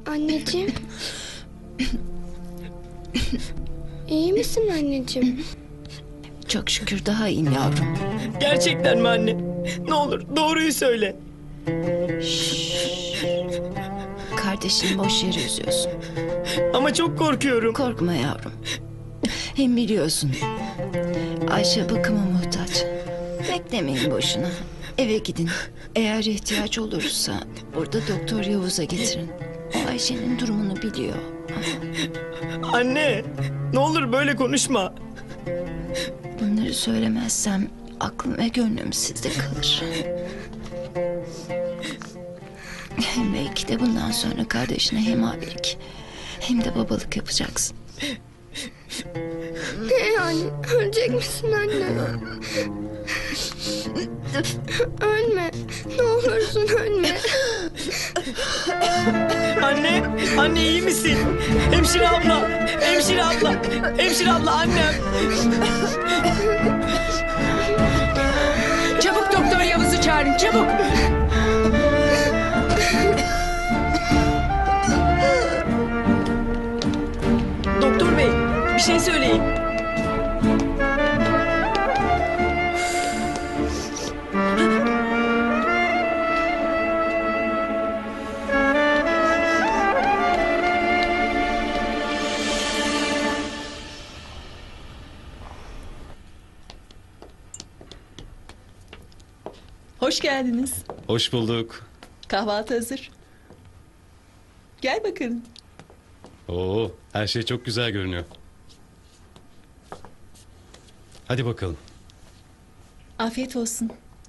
Anneciğim. İyi misin anneciğim? Çok şükür daha iyiyim yavrum. Gerçekten mi anne? Ne olur doğruyu söyle. Kardeşini boş yere üzüyorsun. Ama çok korkuyorum. Korkma yavrum. Hem biliyorsun Ayşe bakıma muhtaç. Beklemeyin boşuna. Eve gidin. Eğer ihtiyaç olursa burada Doktor Yavuz'a getirin. O Ayşe'nin durumunu biliyor. Anne, ne olur böyle konuşma. Bunları söylemezsem aklım ve gönlüm sizde kalır. Belki de bundan sonra kardeşine hem abilik hem de babalık yapacaksın. Ne yani? Ölecek misin anne? Ölme. Ne olursun ölme. Anne iyi misin? Hemşire abla, hemşire abla annem. Çabuk Doktor Yavuz'u çağırın, çabuk. Doktor bey, bir şey söyleyin. Hoş geldiniz. Hoş bulduk. Kahvaltı hazır. Gel bakalım. Oo, her şey çok güzel görünüyor. Hadi bakalım. Afiyet olsun.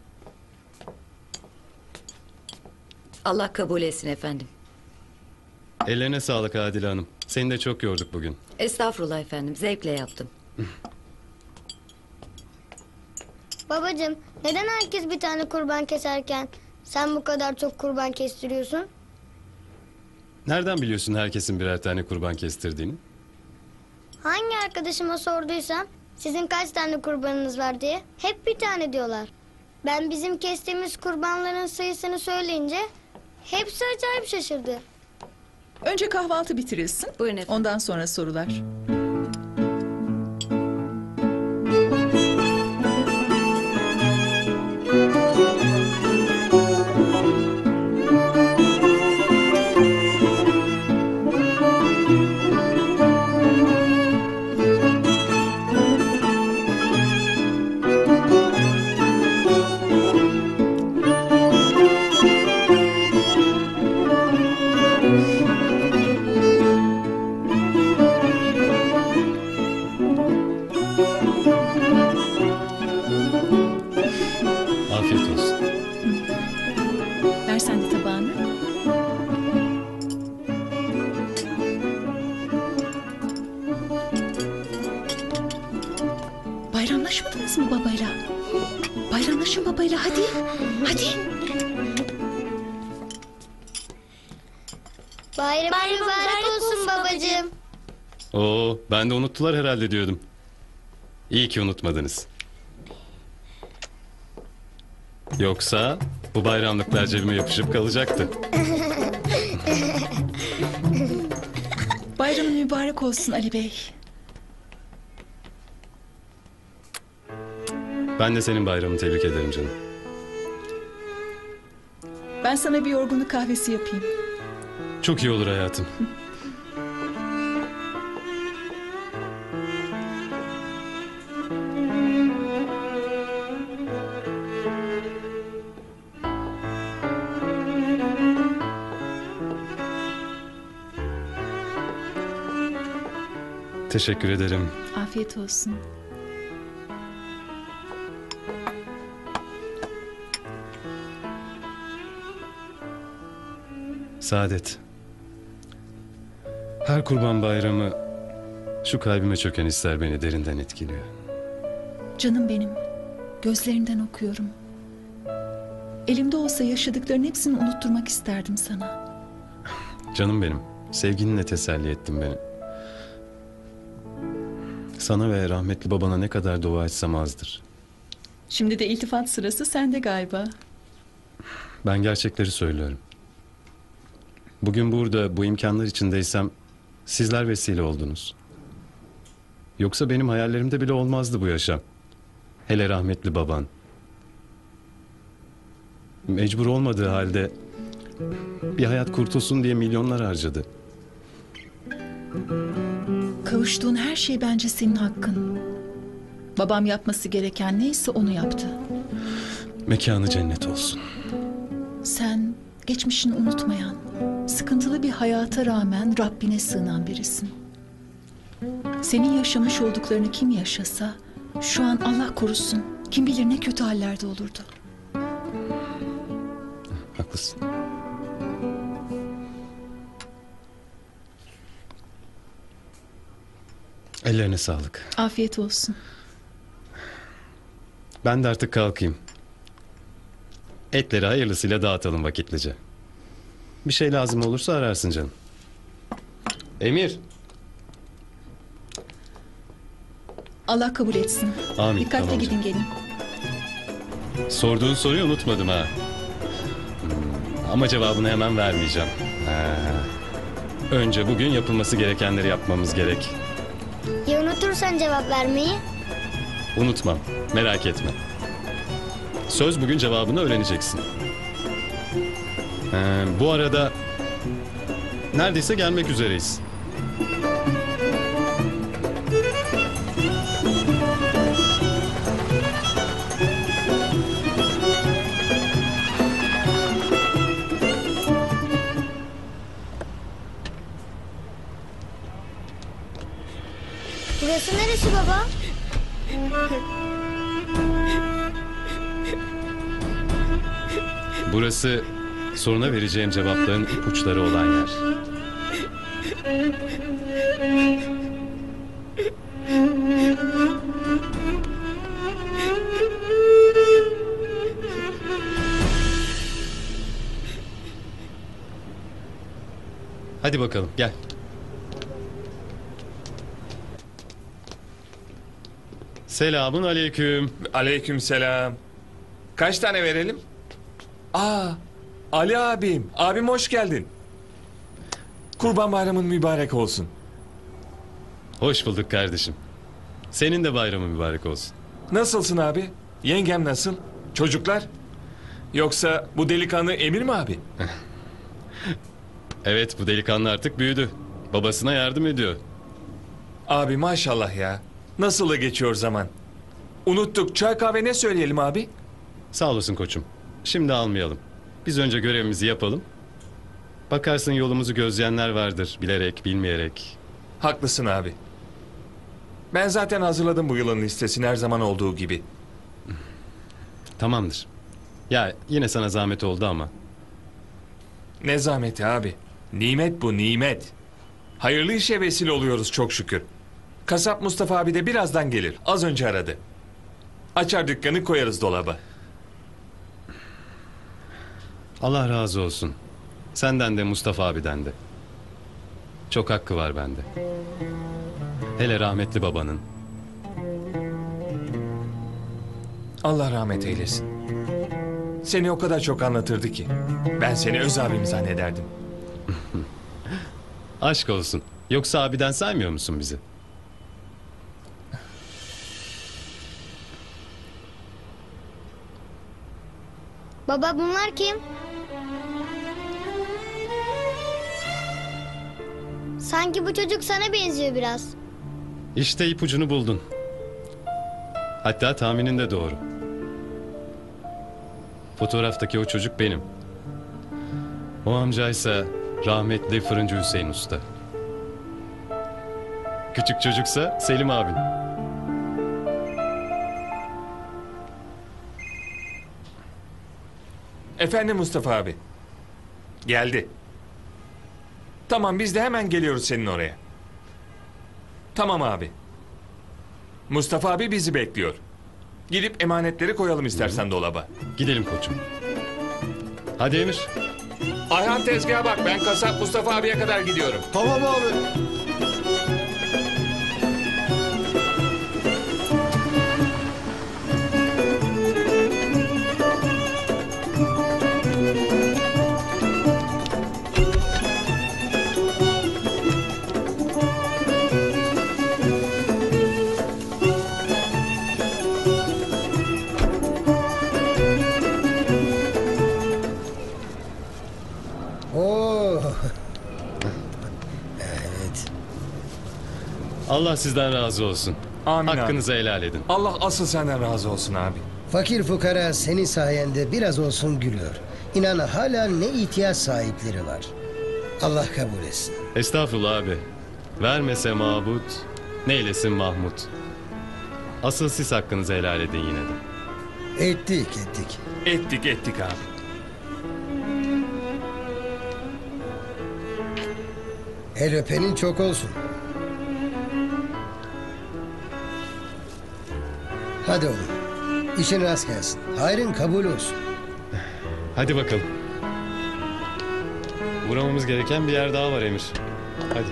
Allah kabul etsin efendim. Ellerine sağlık Adile Hanım. Seni de çok yorduk bugün. Estağfurullah efendim, zevkle yaptım. Babacığım, neden herkes bir tane kurban keserken sen bu kadar çok kurban kestiriyorsun? Nereden biliyorsun herkesin birer tane kurban kestirdiğini? Hangi arkadaşıma sorduysam sizin kaç tane kurbanınız var diye hep bir tane diyorlar. Ben bizim kestiğimiz kurbanların sayısını söyleyince hepsi acayip şaşırdı. Önce kahvaltı bitirilsin. Buyurun efendim. Ondan sonra sorular. Afiyet olsun. Ver sen de tabağını. Bayramlaşmadınız mı babayla? Bayramlaşın babayla hadi. Hadi. Bayramın mübarek olsun babacığım. Oo, ben de unuttular herhalde diyordum. İyi ki unutmadınız. Yoksa bu bayramlıklar cebime yapışıp kalacaktı. Bayramın mübarek olsun Ali Bey. Ben de senin bayramını tebrik ederim canım. Ben sana bir yorgunluk kahvesi yapayım. Çok iyi olur hayatım. Teşekkür ederim. Afiyet olsun. Saadet. Her kurban bayramı şu kalbime çöken hisler beni derinden etkiliyor. Canım benim. Gözlerinden okuyorum. Elimde olsa yaşadıkların hepsini unutturmak isterdim sana. Canım benim, sevginle teselli ettin beni. Sana ve rahmetli babana ne kadar dua etsem azdır. Şimdi de iltifat sırası sende galiba. Ben gerçekleri söylüyorum. Bugün burada bu imkanlar içindeysem sizler vesile oldunuz. Yoksa benim hayallerimde bile olmazdı bu yaşam. Hele rahmetli baban. Mecbur olmadığı halde bir hayat kurtulsun diye milyonlar harcadı. Kavuştuğun her şey bence senin hakkın. Babam yapması gereken neyse onu yaptı. Mekanı cennet olsun. Sen geçmişini unutmayan, sıkıntılı bir hayata rağmen Rabbine sığınan birisin. Senin yaşamış olduklarını kim yaşasa, şu an Allah korusun, kim bilir ne kötü hallerde olurdu. Haklısın. Ellerine sağlık. Afiyet olsun. Ben de artık kalkayım. Etleri hayırlısıyla dağıtalım vakitlice. Bir şey lazım olursa ararsın canım. Emir. Allah kabul etsin. Amin. Dikkatli Tamam gidin canım. gelin. Sorduğun soruyu unutmadım ha. Ama cevabını hemen vermeyeceğim. Önce bugün yapılması gerekenleri yapmamız gerek. Ya unutursan cevap vermeyi? Unutmam. Merak etme. Söz bugün cevabını öğreneceksin. Bu arada neredeyse gelmek üzereyiz. Burası neresi baba? Burası soruna vereceğim cevapların ipuçları olan yer. Hadi bakalım gel. Selamun aleyküm. Aleykümselam. Kaç tane verelim? Aa, Ali abim. Abim hoş geldin. Kurban Bayramın mübarek olsun. Hoş bulduk kardeşim. Senin de bayramın mübarek olsun. Nasılsın abi? Yengem nasıl? Çocuklar? Yoksa bu delikanlı Emir mi abi? Evet, bu delikanlı artık büyüdü. Babasına yardım ediyor. Abi maşallah ya. Nasıl da geçiyor zaman. Unuttuk. Çay kahve ne söyleyelim abi? Sağ olasın koçum. Şimdi almayalım. Biz önce görevimizi yapalım. Bakarsın yolumuzu gözleyenler vardır. Bilerek, bilmeyerek. Haklısın abi. Ben zaten hazırladım bu yılın listesini her zaman olduğu gibi. Tamamdır. Ya yine sana zahmet oldu ama. Ne zahmeti abi. Nimet bu nimet. Hayırlı işe vesile oluyoruz çok şükür. Kasap Mustafa abi de birazdan gelir. Az önce aradı. Açar dükkanı koyarız dolaba. Allah razı olsun. Senden de Mustafa abiden de. Çok hakkı var bende. Hele rahmetli babanın. Allah rahmet eylesin. Seni o kadar çok anlatırdı ki. Ben seni öz abim zannederdim. Aşk olsun. Yoksa abiden saymıyor musun bizi? Baba bunlar kim? Sanki bu çocuk sana benziyor biraz. İşte ipucunu buldun. Hatta tahminin de doğru. Fotoğraftaki o çocuk benim. O amcaysa rahmetli Fırıncı Hüseyin Usta. Küçük çocuksa Selim abin. Efendim Mustafa abi. Geldi. Tamam biz de hemen geliyoruz senin oraya. Tamam abi. Mustafa abi bizi bekliyor. Gidip emanetleri koyalım istersen dolaba. Gidelim koçum. Hadi Emir. Ayhan tezgaha bak, ben kasap Mustafa abiye kadar gidiyorum. Tamam abi. Evet. Allah sizden razı olsun. Amin abi. Hakkınızı helal edin. Allah asıl senden razı olsun abi. Fakir fukara senin sayende biraz olsun gülüyor. İnan hala ne ihtiyaç sahipleri var. Allah kabul etsin. Estağfurullah abi. Vermese mabut, neylesin Mahmut. Asıl siz hakkınızı helal edin yine de. Ettik. Ettik abi. El öpenin çok olsun. Hadi oğlum. İşin rast gelsin. Hayrın kabul olsun. Hadi bakalım. Uğramamız gereken bir yer daha var Emir. Hadi.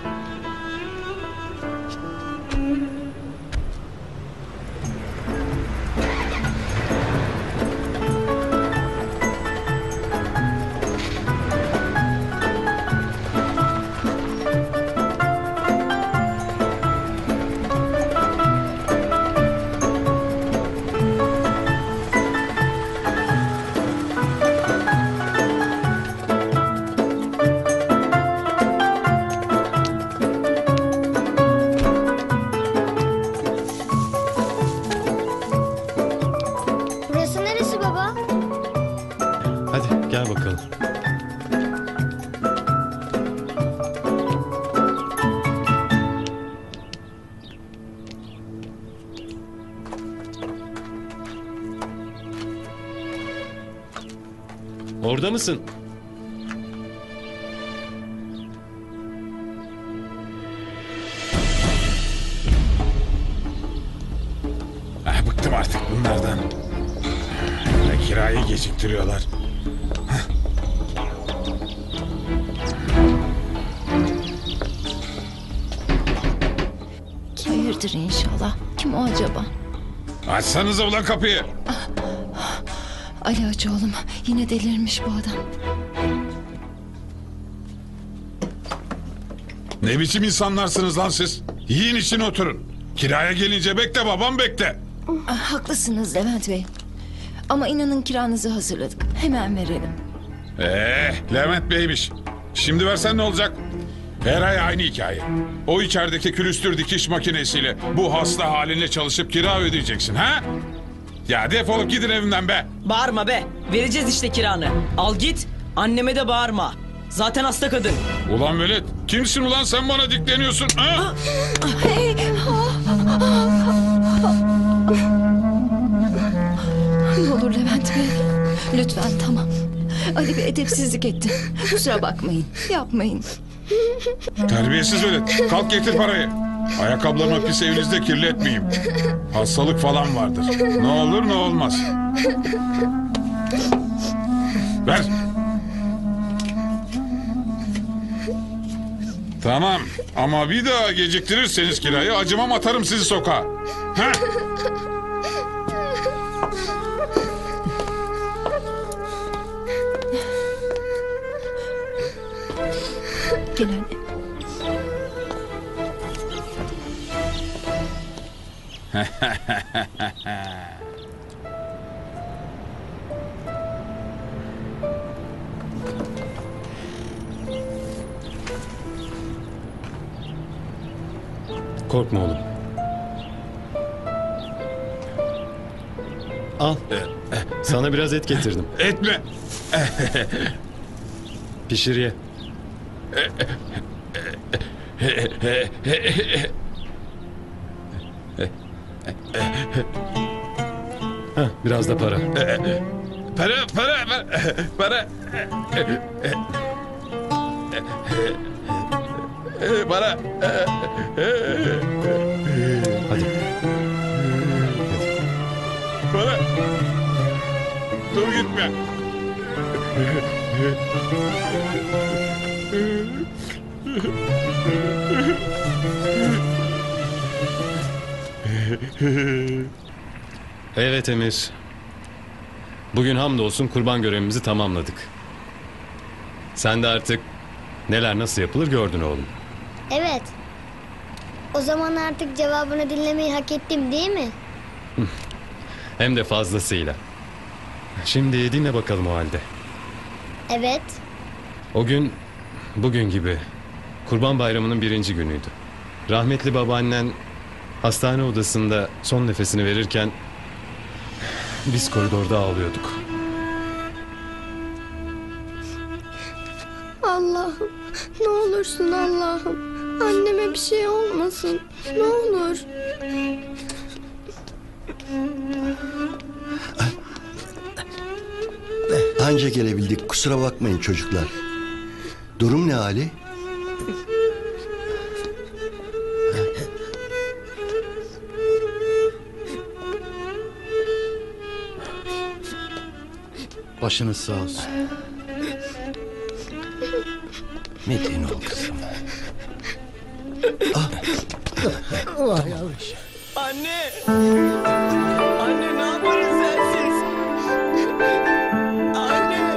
Burası neresi baba? Hadi gel bakalım. Orada mısın? Bıktım artık bunlardan. Kirayı geciktiriyorlar. Hayırdır inşallah. Kim o acaba? Açsanıza ulan kapıyı. Ali Hacı oğlum. Yine delirmiş bu adam. Ne biçim insanlarsınız lan siz? Yiyin için oturun. Kiraya gelince bekle babam bekle. Haklısınız Levent Bey. Ama inanın kiranızı hazırladık. Hemen verelim. Levent Bey'miş. Şimdi versen ne olacak? Her ay aynı hikaye. O içerideki külüstür dikiş makinesiyle bu hasta haline çalışıp kira ödeyeceksin ha? Ya defolup gidin evimden be. Bağırma be. Vereceğiz işte kiranı. Al git. Anneme de bağırma. Zaten hasta kadın. Ulan velet, kimsin ulan sen bana dikleniyorsun ha? Ne olur Levent Bey. Lütfen tamam. Ali bir edepsizlik etti. Kusura bakmayın. Yapmayın. Terbiyesiz velet, kalk getir parayı. Ayakkabılarımı pis evinizde kirletmeyeyim. Hastalık falan vardır. Ne olur ne olmaz. Ver. Tamam ama bir daha geciktirirseniz kirayı acımam atarım sizi sokağa. Heh. Gel anne. Korkma oğlum. Al. Sana biraz et getirdim. Et mi? Pişir ye. Heh, biraz da para. Para. Para. Hadi. Para. Dur gitme. Evet Emir. Bugün hamdolsun kurban görevimizi tamamladık. Sen de artık neler nasıl yapılır gördün oğlum. Evet. O zaman artık cevabını dinlemeyi hak ettim değil mi? Hem de fazlasıyla. Şimdi dinle bakalım o halde. Evet. O gün Bugün gibi. Kurban Bayramı'nın 1. günüydü. Rahmetli babaannen hastane odasında son nefesini verirken biz koridorda ağlıyorduk. Allah'ım, ne olursun Allah'ım. Anneme bir şey olmasın. Ne olur. Anca gelebildik. Kusura bakmayın çocuklar. Durum ne Ali? Başınız sağ olsun. Metin ol kızım. Vah yavrum. Anne! Anne ne yaparız sensiz? Anne!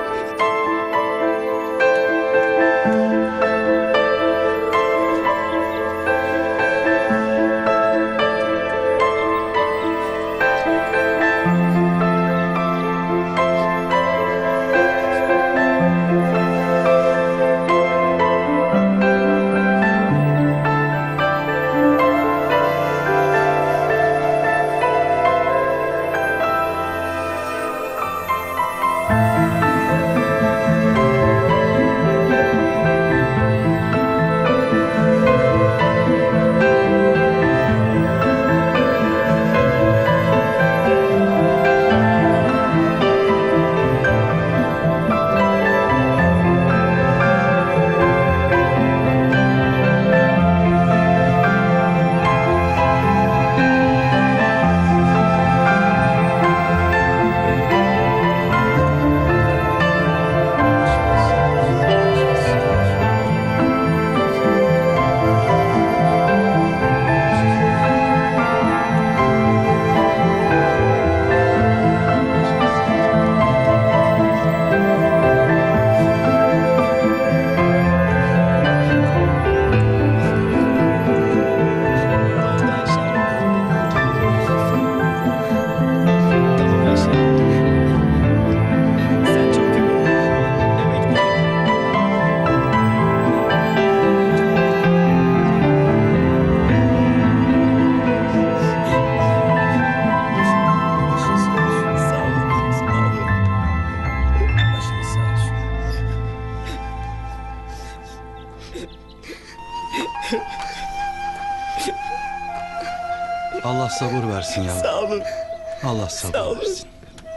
Allah sabır versin yavrum. Sağ olun. Allah sabır Sağ olun. versin.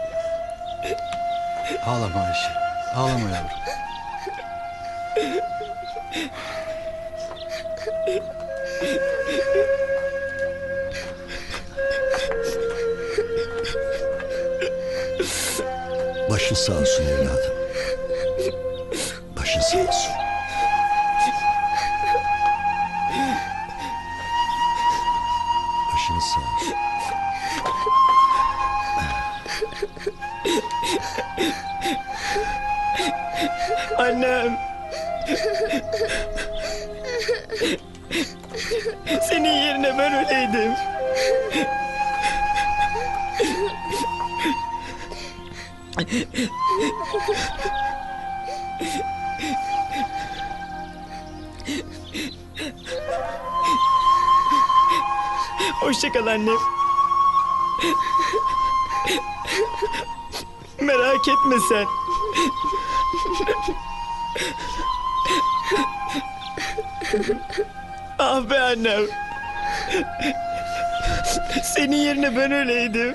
Ağlama Ayşe. Ağlama yavrum. Başın sağ olsun evladım. Başın sağ olsun. Başınız sağ olsun. Annem. Senin yerine ben öleydim. Hoşça kal annem. Merak etme sen. Ah be annem. Senin yerine ben öleydim.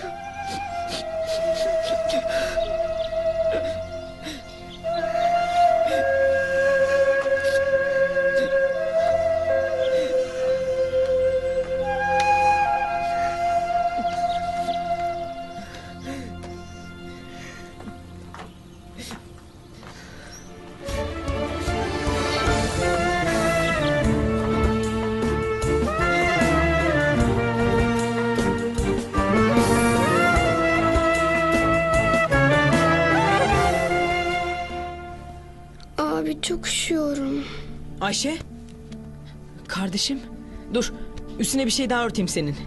Abi çok üşüyorum. Ayşe. Kardeşim. Dur. Üstüne bir şey daha örteyim senin.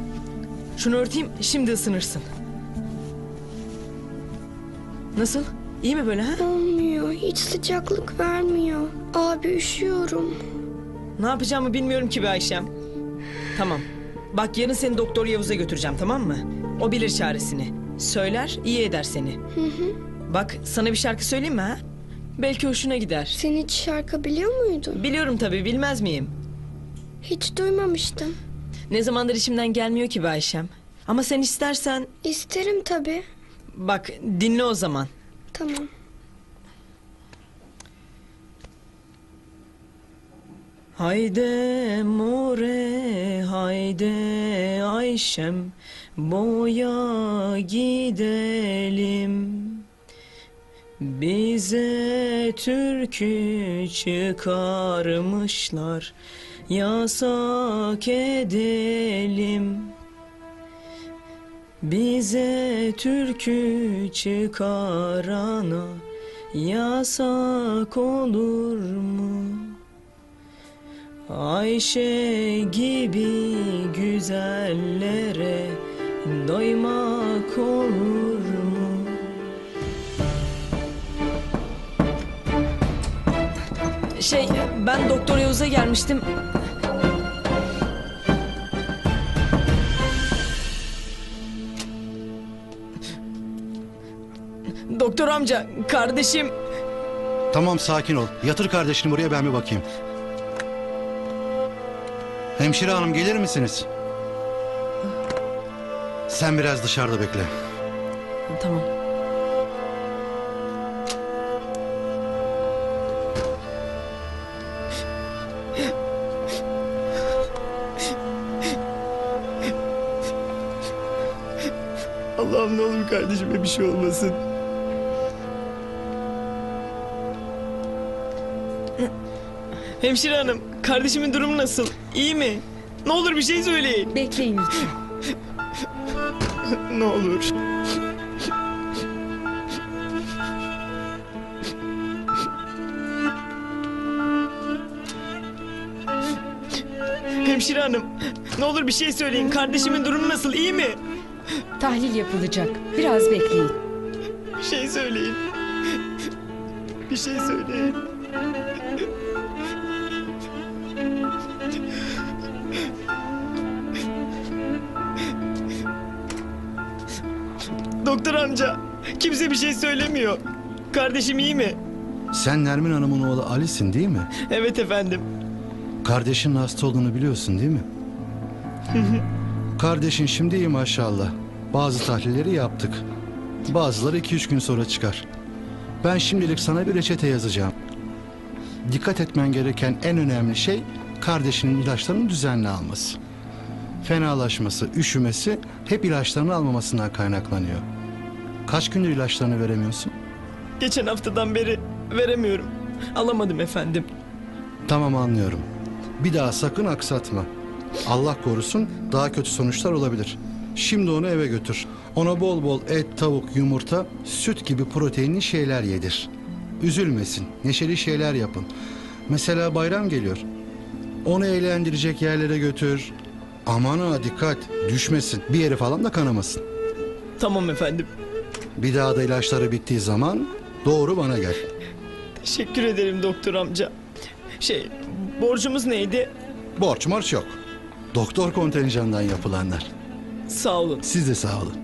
Şunu örteyim, şimdi ısınırsın. Nasıl? İyi mi böyle ha? Olmuyor. Hiç sıcaklık vermiyor. Abi üşüyorum. Ne yapacağımı bilmiyorum ki be Ayşem. Tamam. Bak yarın seni Doktor Yavuz'a götüreceğim, tamam mı? O bilir çaresini. Söyler, iyi eder seni. Bak sana bir şarkı söyleyeyim mi ha? Belki hoşuna gider. Sen hiç şarkı biliyor muydun? Biliyorum tabii, bilmez miyim? Hiç duymamıştım. Ne zamandır içimden gelmiyor ki be Ayşem. Ama sen istersen... İsterim tabii. Bak dinle o zaman. Tamam. Hayde more, hayde Ayşem, boya gidelim. Bize türkü çıkarmışlar, yasak edelim. Bize türkü çıkarana yasak olur mu? Ayşe gibi güzellere doymak olur mu? Ben Doktor Yavuz'a gelmiştim. Doktor amca, kardeşim... Tamam sakin ol. Yatır kardeşini buraya ben bir bakayım. Hemşire hanım gelir misiniz? Sen biraz dışarıda bekle. Tamam. Allah'ım ne olur kardeşime bir şey olmasın. Hemşire hanım, kardeşimin durumu nasıl? İyi mi? Ne olur bir şey söyleyin. Bekleyin lütfen. Ne olur. Hemşire hanım, ne olur bir şey söyleyin. Kardeşimin durumu nasıl? İyi mi? Tahlil yapılacak. Biraz bekleyin. Bir şey söyleyin. Bir şey söyleyin. Doktor amca, kimse bir şey söylemiyor. Kardeşim iyi mi? Sen Nermin Hanım'ın oğlu Ali'sin değil mi? Evet efendim. Kardeşinin hasta olduğunu biliyorsun değil mi? Kardeşin şimdi iyi maşallah. Bazı tahlilleri yaptık. Bazıları 2-3 gün sonra çıkar. Ben şimdilik sana bir reçete yazacağım. Dikkat etmen gereken en önemli şey kardeşinin ilaçlarını düzenli alması. Fenalaşması, üşümesi hep ilaçlarını almamasından kaynaklanıyor. Kaç gündür ilaçlarını veremiyorsun? Geçen haftadan beri veremiyorum. Alamadım efendim. Tamam anlıyorum. Bir daha sakın aksatma. Allah korusun daha kötü sonuçlar olabilir. Şimdi onu eve götür. Ona bol bol et, tavuk, yumurta, süt gibi proteinli şeyler yedir. Üzülmesin, neşeli şeyler yapın. Mesela bayram geliyor. Onu eğlendirecek yerlere götür. Aman ha dikkat, düşmesin. Bir yeri falan da kanamasın. Tamam efendim. Bir daha da ilaçları bittiği zaman doğru bana gel. Teşekkür ederim doktor amca. Borcumuz neydi? Borç morç yok. Doktor kontenjandan yapılanlar. Sağ olun. Siz de sağ olun.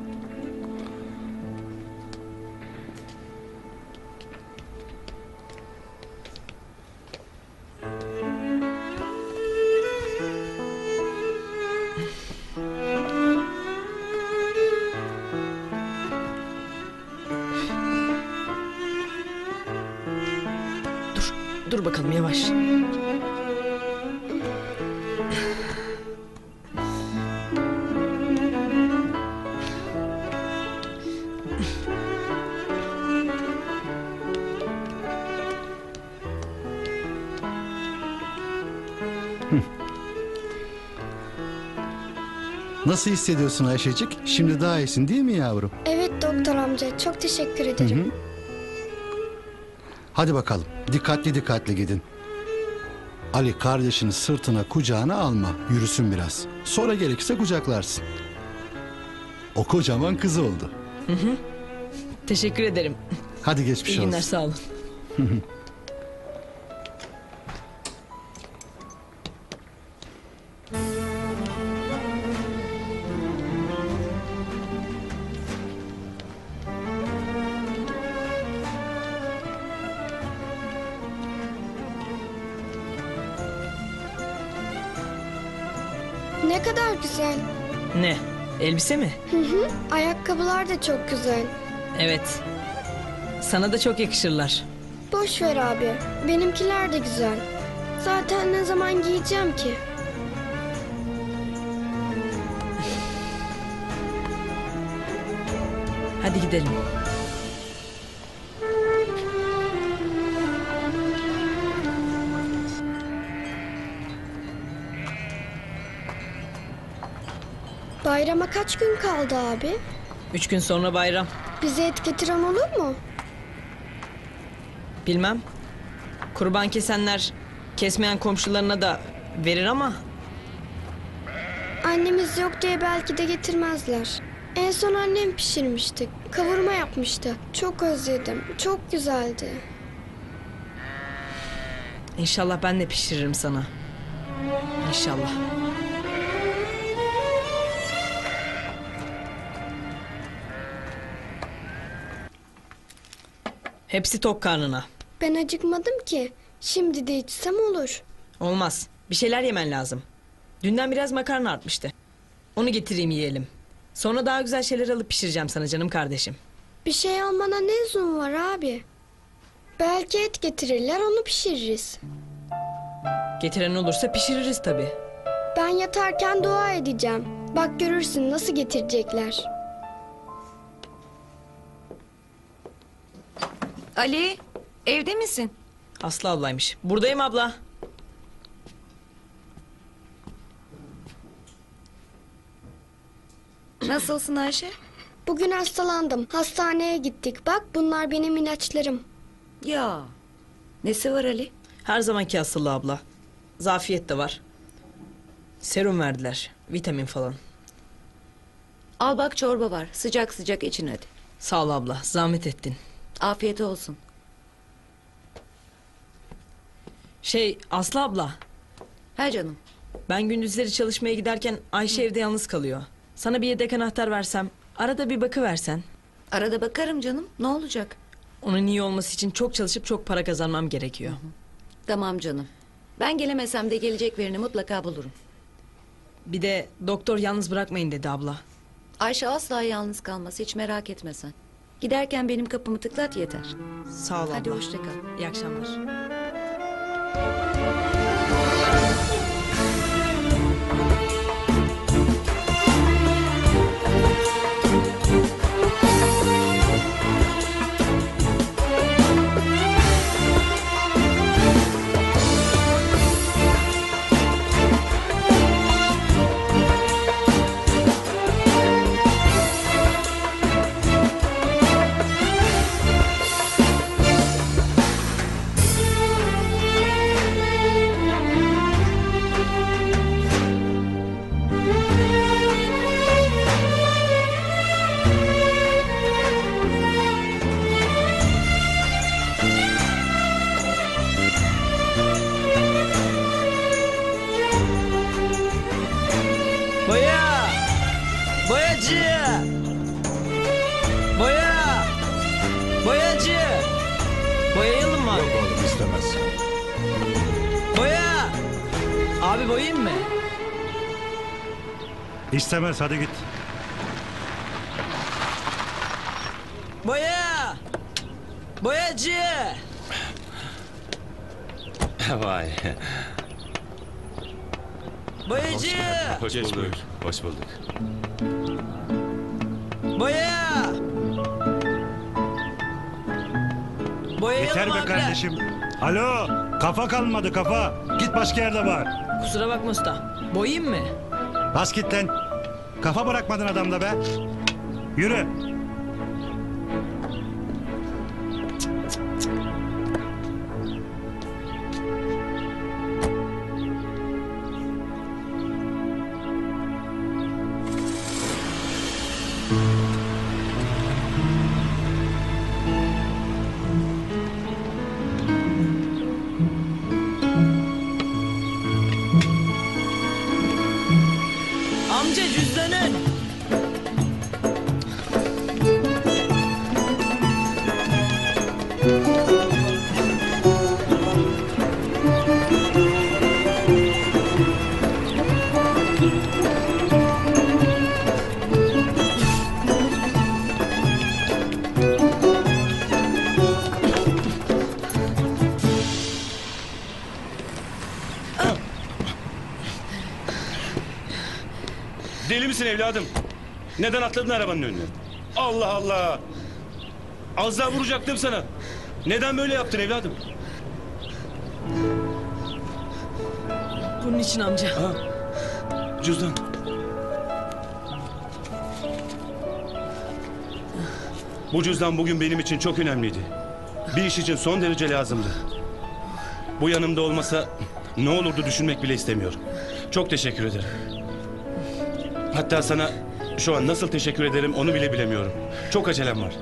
Dur bakalım yavaş. Nasıl hissediyorsun Ayşecik? Şimdi daha iyisin değil mi yavrum? Evet doktor amca. Çok teşekkür ederim. Hadi bakalım. Dikkatli gidin. Ali kardeşini sırtına kucağına alma. Yürüsün biraz. Sonra gerekirse kucaklarsın. O kocaman kız oldu. Teşekkür ederim. Hadi geçmiş İyi günler, olsun. sağ olun. Ne kadar güzel. Ne? Elbise mi? Hı hı. Ayakkabılar da çok güzel. Evet. Sana da çok yakışırlar. Boş ver abi. Benimkiler de güzel. Zaten ne zaman giyeceğim ki? Hadi gidelim. Bayrama kaç gün kaldı abi? 3 gün sonra bayram. Bize et getiren olur mu? Bilmem. Kurban kesenler kesmeyen komşularına da verir ama Annemiz yok diye belki de getirmezler. En son annem pişirmişti. Kavurma yapmıştı. Çok özledim. Çok güzeldi. İnşallah ben de pişiririm sana. İnşallah. Hepsi tok karnına. Ben acıkmadım ki. Şimdi de içsem olur. Olmaz. Bir şeyler yemen lazım. Dünden biraz makarna artmıştı. Onu getireyim yiyelim. Sonra daha güzel şeyler alıp pişireceğim sana canım kardeşim. Bir şey almana ne lüzum var abi? Belki et getirirler, onu pişiririz. Getiren olursa pişiririz tabii. Ben yatarken dua edeceğim. Bak görürsün nasıl getirecekler. Ali, evde misin? Aslı ablaymış. Buradayım abla. Nasılsın Ayşe? Bugün hastalandım. Hastaneye gittik. Bak bunlar benim ilaçlarım. Ya, nesi var Ali? Her zamanki Aslı abla. Zafiyet de var. Serum verdiler. Vitamin falan. Al bak çorba var. Sıcak sıcak için hadi. Sağ ol abla. Zahmet ettin. Afiyet olsun. Aslı abla. Ha canım. Ben gündüzleri çalışmaya giderken Ayşe evde yalnız kalıyor. Sana bir yedek anahtar versem, arada bir bakıversen. Arada bakarım canım. Ne olacak? Onun iyi olması için çok çalışıp çok para kazanmam gerekiyor. Tamam canım. Ben gelemesem de gelecek birini mutlaka bulurum. Bir de doktor yalnız bırakmayın dedi abla. Ayşe asla yalnız kalmaz. Hiç merak etme sen. Giderken benim kapımı tıklat yeter. Sağ ol abla. Hadi hoşça kal. İyi akşamlar. Boya! Boyacı! Boya! Boyacı! Boyayalım mı? Yok oğlum istemez. Boya! Abi boyayayım mı? İstemez hadi git. Boya! Boyacı! Vay. Boyacı! Hoş bulduk. Hoş bulduk. Boya! Boyayalım Yeter be abiler. kardeşim. Alo, kafa kalmadı kafa. Git başka yerde var. Kusura bakma usta. Boyayayım mı? Bas git lan. Kafa bırakmadın adamda be. Yürü. Deli misin evladım? Neden atladın arabanın önüne? Allah Allah! Az daha vuracaktım sana. Neden böyle yaptın evladım? Bunun için amca. Cüzdan. Bu cüzdan bugün benim için çok önemliydi. Bir iş için son derece lazımdı. Bu yanımda olmasa ne olurdu düşünmek bile istemiyorum. Çok teşekkür ederim. Hatta sana şu an nasıl teşekkür ederim onu bile bilemiyorum. Çok acelem var.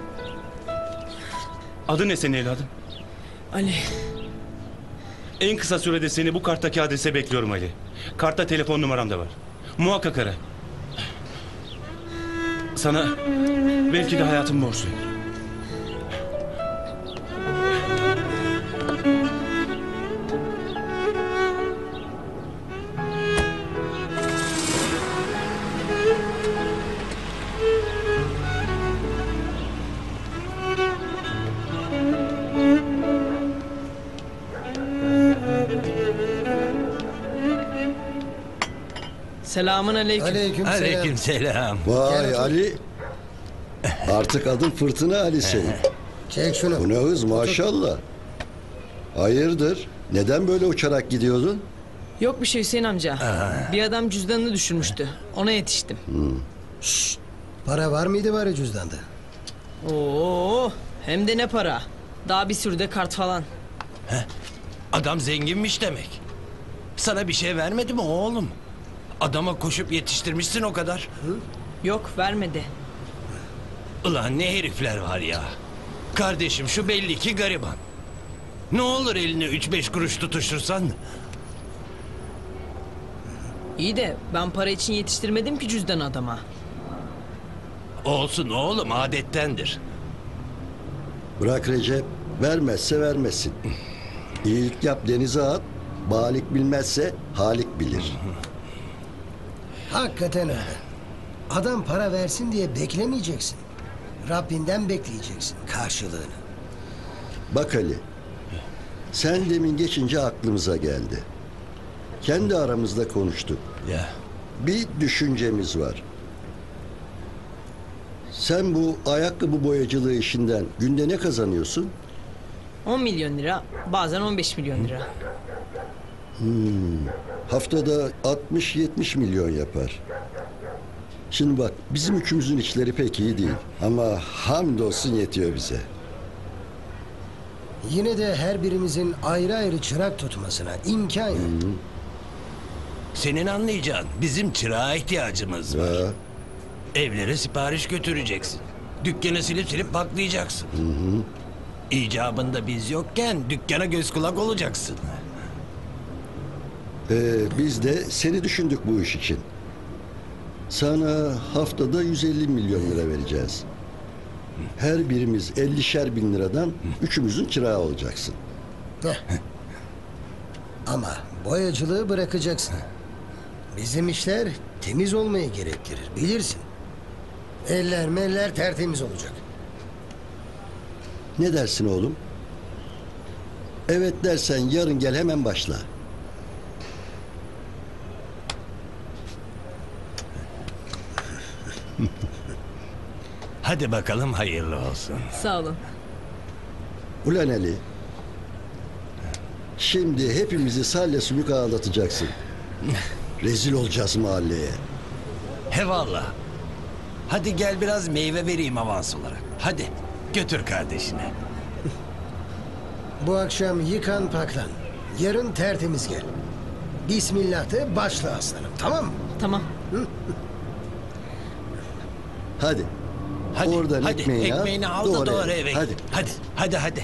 Adın ne senin evladım? Ali. En kısa sürede seni bu karttaki adrese bekliyorum Ali. Kartta telefon numaram da var. Muhakkak ara. Sana belki de hayatım borçluyum. Selamun aleyküm. Aleykümselam. Vay Ali. Artık adın Fırtına Ali senin. Çek şunu. Bu ne hız maşallah. Hayırdır? Neden böyle uçarak gidiyordun? Yok bir şey Hüseyin amca. Bir adam cüzdanını düşürmüştü. Ona yetiştim. Para var mıydı bari cüzdanda? Oo, hem de ne para. Daha bir sürü de kart falan. Adam zenginmiş demek. Sana bir şey vermedi mi oğlum? Adama koşup yetiştirmişsin o kadar. Yok vermedi. Ulan ne herifler var ya. Kardeşim şu belli ki gariban. Ne olur eline 3-5 kuruş tutuştursan. İyi de ben para için yetiştirmedim ki cüzdan adama. Olsun oğlum adettendir. Bırak Recep. Vermezse vermesin. İyilik yap denize at. Balik bilmezse halik bilir. Hakikaten öyle. Adam para versin diye beklemeyeceksin. Rabbinden bekleyeceksin karşılığını. Bak Ali. Sen demin geçince aklımıza geldi. Kendi aramızda konuştuk. Ya. Bir düşüncemiz var. Sen bu ayakkabı boyacılığı işinden günde ne kazanıyorsun? 10 milyon lira, bazen 15 milyon lira. Haftada 60-70 milyon yapar. Şimdi bak bizim üçümüzün işleri pek iyi değil. Ama hamdolsun yetiyor bize. Yine de her birimizin ayrı ayrı çırak tutmasına imkan yok. Senin anlayacağın bizim çırağa ihtiyacımız var. Evlere sipariş götüreceksin. Dükkanı silip silip baklayacaksın. İcabında biz yokken dükkana göz kulak olacaksın. Biz de seni düşündük bu iş için. Sana haftada 150 milyon lira vereceğiz. Her birimiz 50'şer bin liradan üçümüzün çırağı olacaksın. Ama boyacılığı bırakacaksın. Bizim işler temiz olmayı gerektirir bilirsin. Eller meller tertemiz olacak. Ne dersin oğlum? Evet dersen yarın gel hemen başla. Hadi bakalım hayırlı olsun. Sağ olun. Ulan Ali. Şimdi hepimizi salya sümük ağlatacaksın. Rezil olacağız mahalleye. Hevallah. Hadi gel biraz meyve vereyim avans olarak. Hadi götür kardeşine. Bu akşam yıkan paklan. Yarın tertemiz gel. Bismillah de başla aslanım, tamam mı? Tamam. Hadi. Hadi, oradan hadi ekmeğini al da doğru eve. Hadi. Hadi.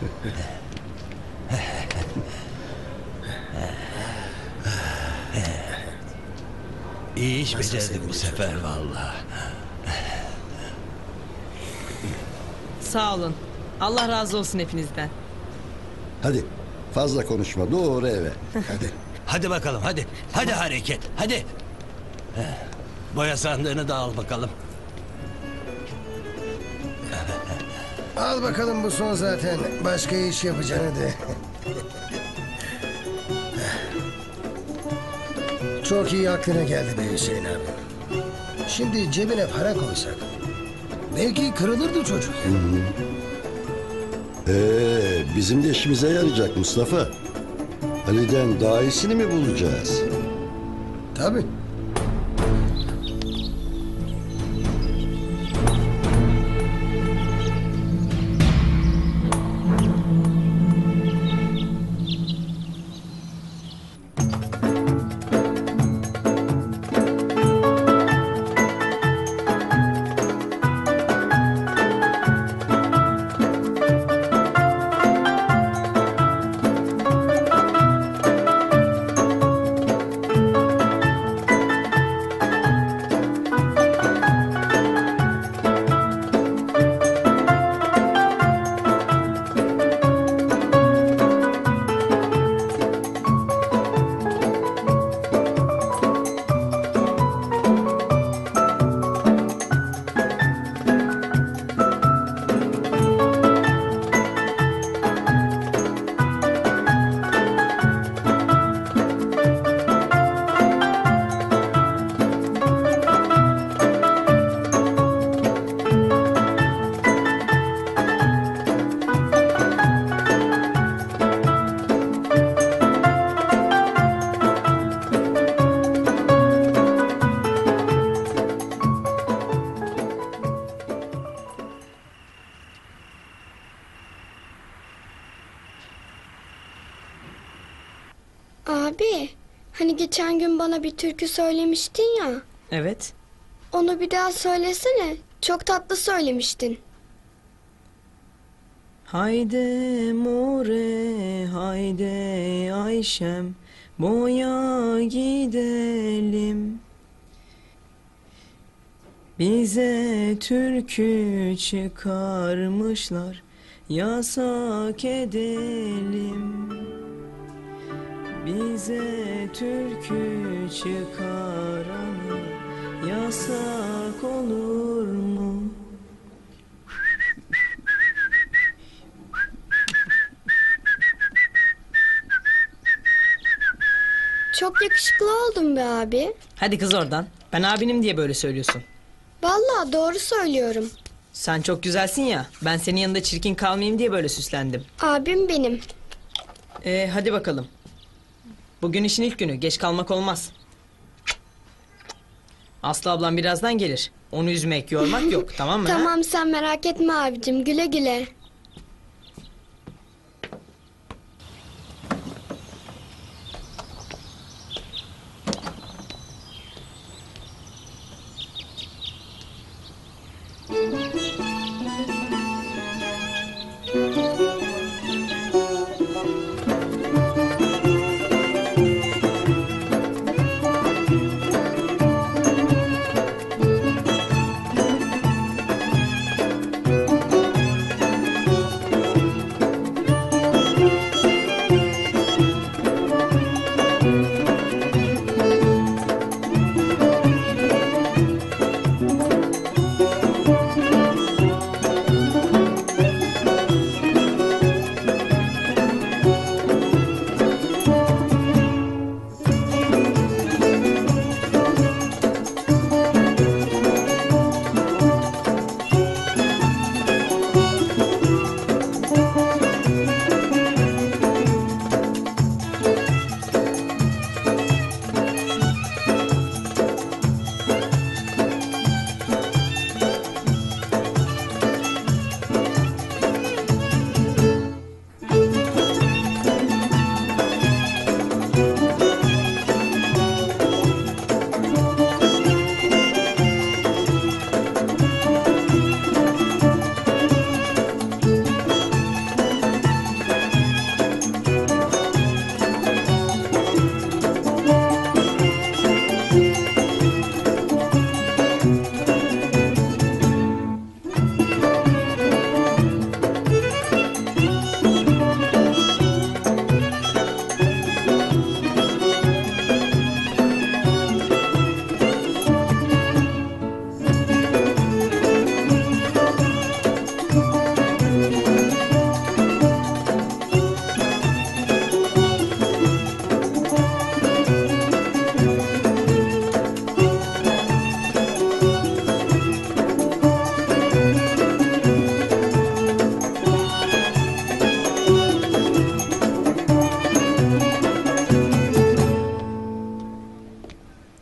İyi iş becerdik bu sefer vallahi. Sağ olun. Allah razı olsun hepinizden. Hadi. Fazla konuşma. Doğru eve. Hadi. Hadi bakalım hadi. Hadi hareket. Hadi. Boya sandığını da al bakalım. Al bakalım bu son zaten. Başka iş yapacağını de. Çok iyi aklına geldi be Hüseyin abi. Şimdi cebine para koysak. Belki kırılırdı çocuk. Bizim de işimize yarayacak Mustafa. Ali'den daha iyisini mi bulacağız? Tabii. Abi, hani geçen gün bana bir türkü söylemiştin ya. Evet. Onu bir daha söylesene. Çok tatlı söylemiştin. Haydi more, haydi Ayşem, boya gidelim. Bize türkü çıkarmışlar, yasak edelim. Bize türkü çıkaranı yasak olur mu? Çok yakışıklı oldun be abi. Hadi kız oradan. Ben abinim diye böyle söylüyorsun. Vallahi doğru söylüyorum. Sen çok güzelsin ya. Ben senin yanında çirkin kalmayayım diye böyle süslendim. Abim benim. Hadi bakalım. Bugün işin ilk günü. Geç kalmak olmaz. Aslı ablam birazdan gelir. Onu üzmek, yormak yok. Tamam mı? Tamam, sen merak etme abicim. Güle güle.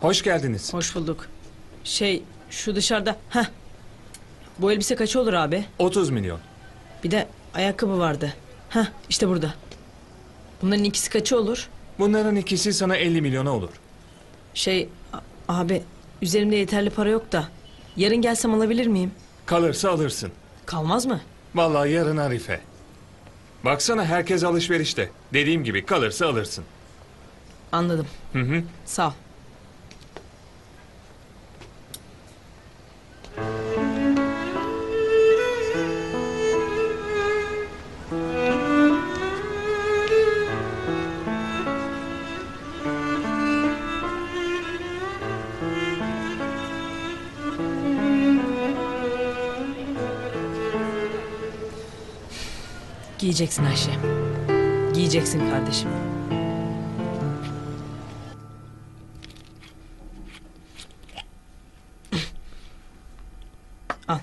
Hoş geldiniz. Hoş bulduk. Şu dışarıda. Heh. Bu elbise kaç olur abi? 30 milyon. Bir de ayakkabı vardı. Heh, işte burada. Bunların ikisi kaçı olur? Bunların ikisi sana 50 milyona olur. Abi üzerimde yeterli para yok da. Yarın gelsem alabilir miyim? Kalırsa alırsın. Kalmaz mı? Vallahi yarın Arife. Baksana herkes alışverişte. Dediğim gibi kalırsa alırsın. Anladım. Hı hı. Sağ ol. Giyeceksin Ayşe. Giyeceksin kardeşim. Al.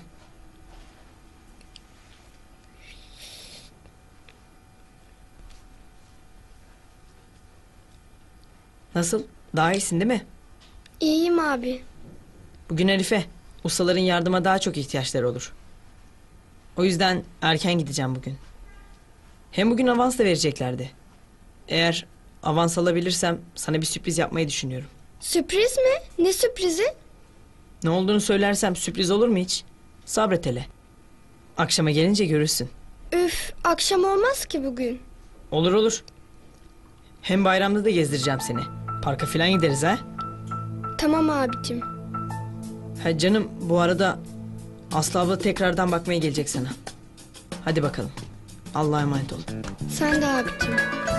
Nasıl? Daha iyisin değil mi? İyiyim abi. Bugün Arife. Ustaların yardıma daha çok ihtiyaçları olur. O yüzden erken gideceğim bugün. Hem bugün avans da vereceklerdi. Eğer avans alabilirsem sana bir sürpriz yapmayı düşünüyorum. Sürpriz mi? Ne sürprizi? Ne olduğunu söylersem sürpriz olur mu hiç? Sabret hele. Akşama gelince görürsün. Üf, akşam olmaz ki bugün. Olur olur. Hem bayramda da gezdireceğim seni. Parka falan gideriz ha. Tamam abicim. Ha canım, bu arada Aslı abla tekrardan bakmaya gelecek sana. Hadi bakalım. Allah'a emanet ol. Sen de abicim.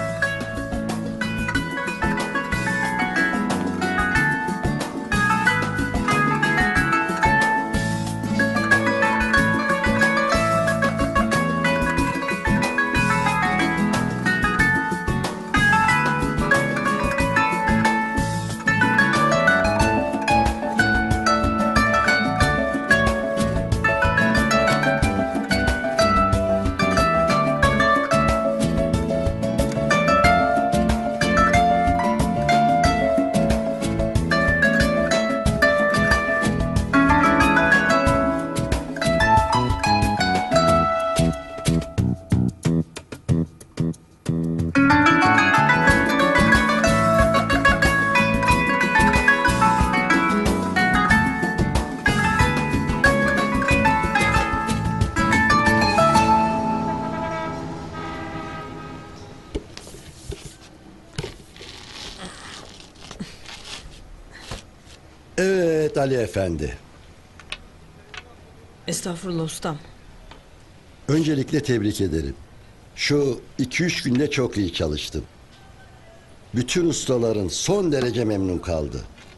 Evet Ali Efendi. Estağfurullah ustam. Öncelikle tebrik ederim. Şu 2-3 günde çok iyi çalıştın. Bütün ustaların son derece memnun kaldı.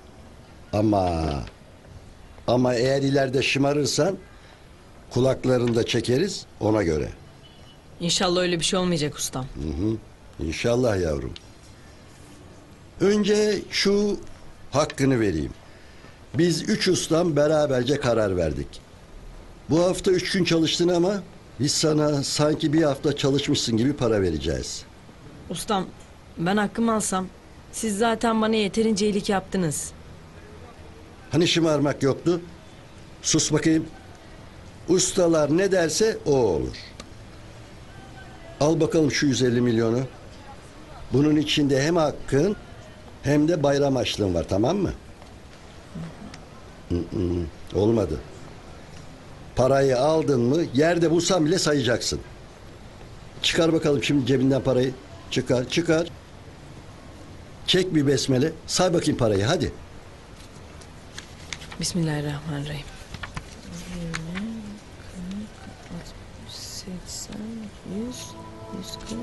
Ama eğer ileride şımarırsan kulaklarını da çekeriz ona göre. İnşallah öyle bir şey olmayacak ustam. Hı hı. İnşallah yavrum. Önce şu hakkını vereyim. Biz 3 ustam beraberce karar verdik. Bu hafta 3 gün çalıştın ama biz sana sanki bir hafta çalışmışsın gibi para vereceğiz. Ustam, ben hakkımı alsam siz zaten bana yeterince iyilik yaptınız. Hani şımarmak yoktu? Sus bakayım. Ustalar ne derse o olur. Al bakalım şu 150 milyonu. Bunun içinde hem hakkın hem de bayram harçlığın var, tamam mı? Olmadı. Parayı aldın mı yerde bulsan bile sayacaksın. Çıkar bakalım şimdi cebinden parayı. Çıkar. Çek bir besmele. Say bakayım parayı hadi. Bismillahirrahmanirrahim. 20, 40, 80, 100, 140,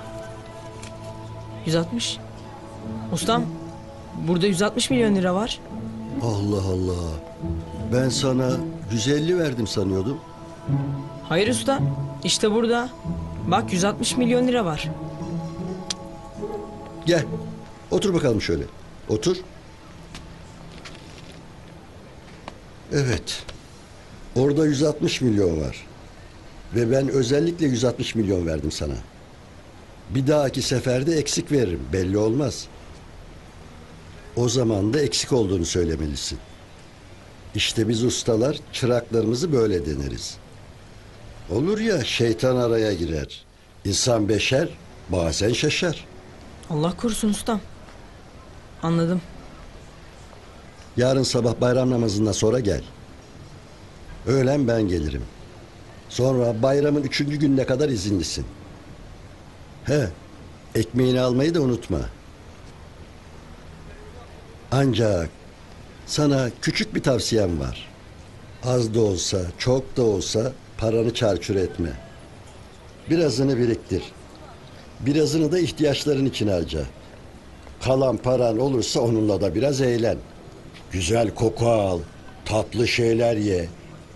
160. Ustam, burada 160 milyon lira var. Allah Allah. Ben sana 150 verdim sanıyordum. Hayır usta, işte burada. Bak 160 milyon lira var. Gel. Otur bakalım şöyle. Otur. Evet. Orada 160 milyon var. Ve ben özellikle 160 milyon verdim sana. Bir dahaki seferde eksik veririm. Belli olmaz. O zaman da eksik olduğunu söylemelisin. İşte biz ustalar çıraklarımızı böyle deneriz. Olur ya, şeytan araya girer. İnsan beşer, bazen şaşar. Allah korusun ustam. Anladım. Yarın sabah bayram namazından sonra gel. Öğlen ben gelirim. Sonra bayramın 3. gününe kadar izinlisin. He, ekmeğini almayı da unutma. Ancak sana küçük bir tavsiyem var. Az da olsa, çok da olsa paranı çarçur etme. Birazını biriktir. Birazını da ihtiyaçların için harca. Kalan paran olursa onunla da biraz eğlen. Güzel koku al, tatlı şeyler ye.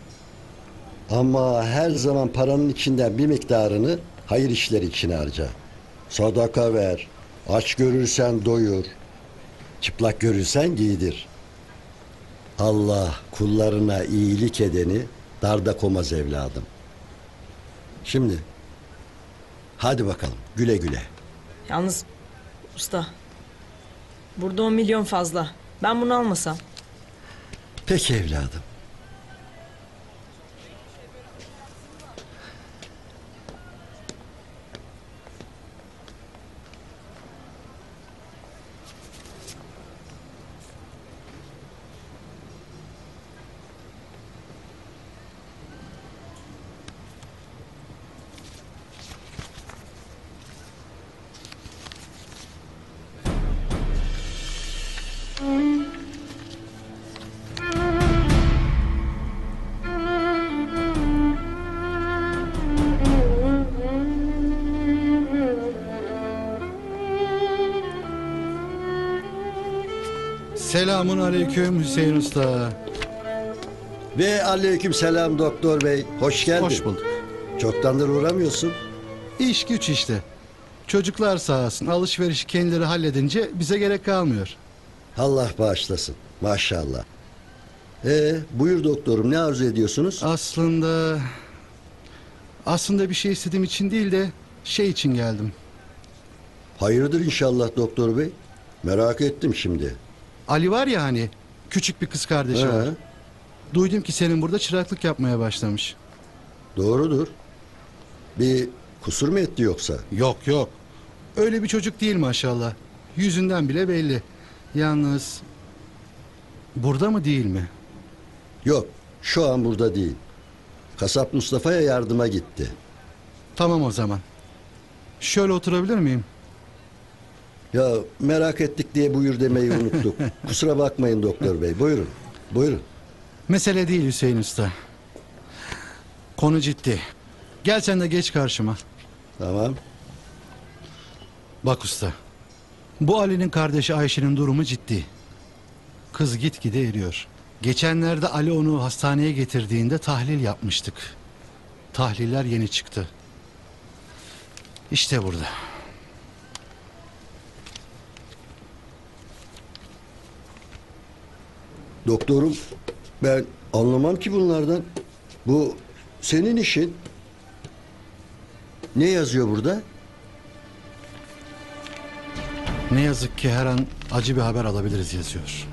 Ama her zaman paranın içinden bir miktarını hayır işleri için harca. Sadaka ver, aç görürsen doyur, çıplak görürsen giydir. Allah kullarına iyilik edeni darda komaz evladım. Şimdi hadi bakalım, güle güle. Yalnız usta, burada 10 milyon fazla. Ben bunu almasam. Peki evladım. Selamun aleyküm Hüseyin Usta. Ve aleyküm selam doktor bey. Hoş geldin. Hoş bulduk. Çoktandır uğramıyorsun. İş güç işte. Çocuklar sağ olsun alışveriş kendileri halledince bize gerek kalmıyor. Allah bağışlasın. Maşallah. Buyur doktorum, ne arzu ediyorsunuz? Aslında bir şey istediğim için değil de şey için geldim. Hayırdır inşallah doktor bey. Merak ettim şimdi. Ali var ya hani küçük bir kız kardeşi var. Duydum ki senin burada çıraklık yapmaya başlamış. Doğrudur. Bir kusur mu etti yoksa? Yok. Öyle bir çocuk değil maşallah. Yüzünden bile belli. Yalnız burada mı değil mi? Yok, şu an burada değil. Kasap Mustafa'ya yardıma gitti. Tamam o zaman. Şöyle oturabilir miyim? Ya merak ettik diye buyur demeyi unuttuk. Kusura bakmayın doktor bey. Buyurun. Buyurun. Mesele değil Hüseyin Usta. Konu ciddi. Gel sen de geç karşıma. Tamam. Bak usta. Bu Ali'nin kardeşi Ayşe'nin durumu ciddi. Kız gitgide eriyor. Geçenlerde Ali onu hastaneye getirdiğinde tahlil yapmıştık. Tahliller yeni çıktı. İşte burada. Doktorum, ben anlamam ki bunlardan. Bu senin işin. Ne yazıyor burada? Ne yazık ki her an acı bir haber alabiliriz yazıyor.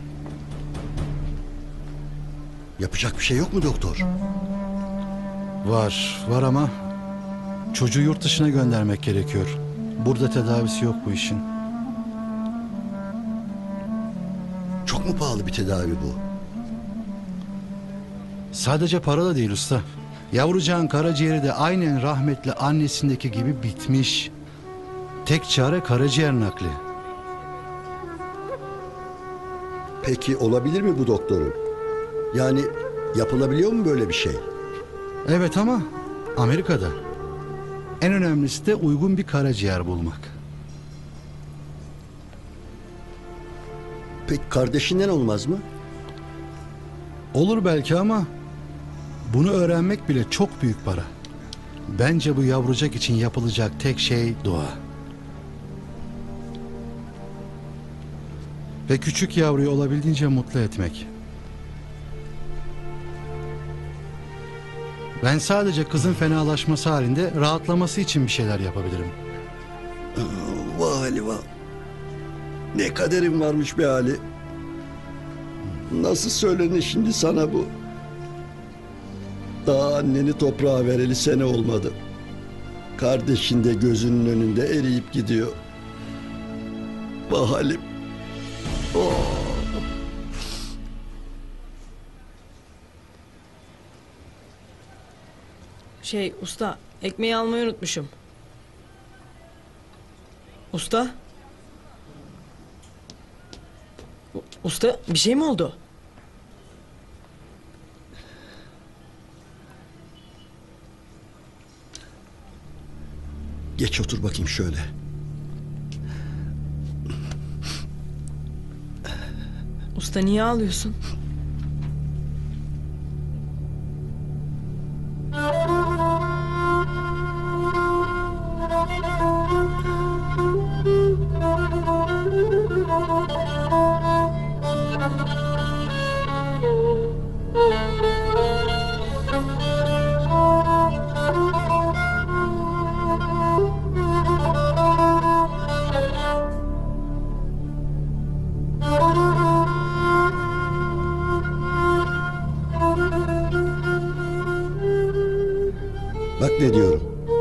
Yapacak bir şey yok mu doktor? Var ama çocuğu yurt dışına göndermek gerekiyor. Burada tedavisi yok bu işin. Çok mu pahalı bir tedavi bu? Sadece para da değil usta. Yavrucağın karaciğeri de aynen rahmetli annesindeki gibi bitmiş. Tek çare karaciğer nakli. Peki olabilir mi bu doktorum? Yani yapılabiliyor mu böyle bir şey? Evet ama Amerika'da. En önemlisi de uygun bir karaciğer bulmak. Peki kardeşinden olmaz mı? Olur belki ama bunu öğrenmek bile çok büyük para. Bence bu yavrucak için yapılacak tek şey dua. Ve küçük yavruyu olabildiğince mutlu etmek. Ben sadece kızın fenalaşması halinde rahatlaması için bir şeyler yapabilirim. Vah Ali vah. Ne kaderim varmış be Ali. Nasıl söylenir şimdi sana bu? Daha anneni toprağa vereli sene olmadı. Kardeşin de gözünün önünde eriyip gidiyor. Vah Halim. Oh. Usta, ekmeği almayı unutmuşum. Usta? Usta, bir şey mi oldu? Geç otur bakayım şöyle. Usta niye ağlıyorsun? Bak ne diyorum.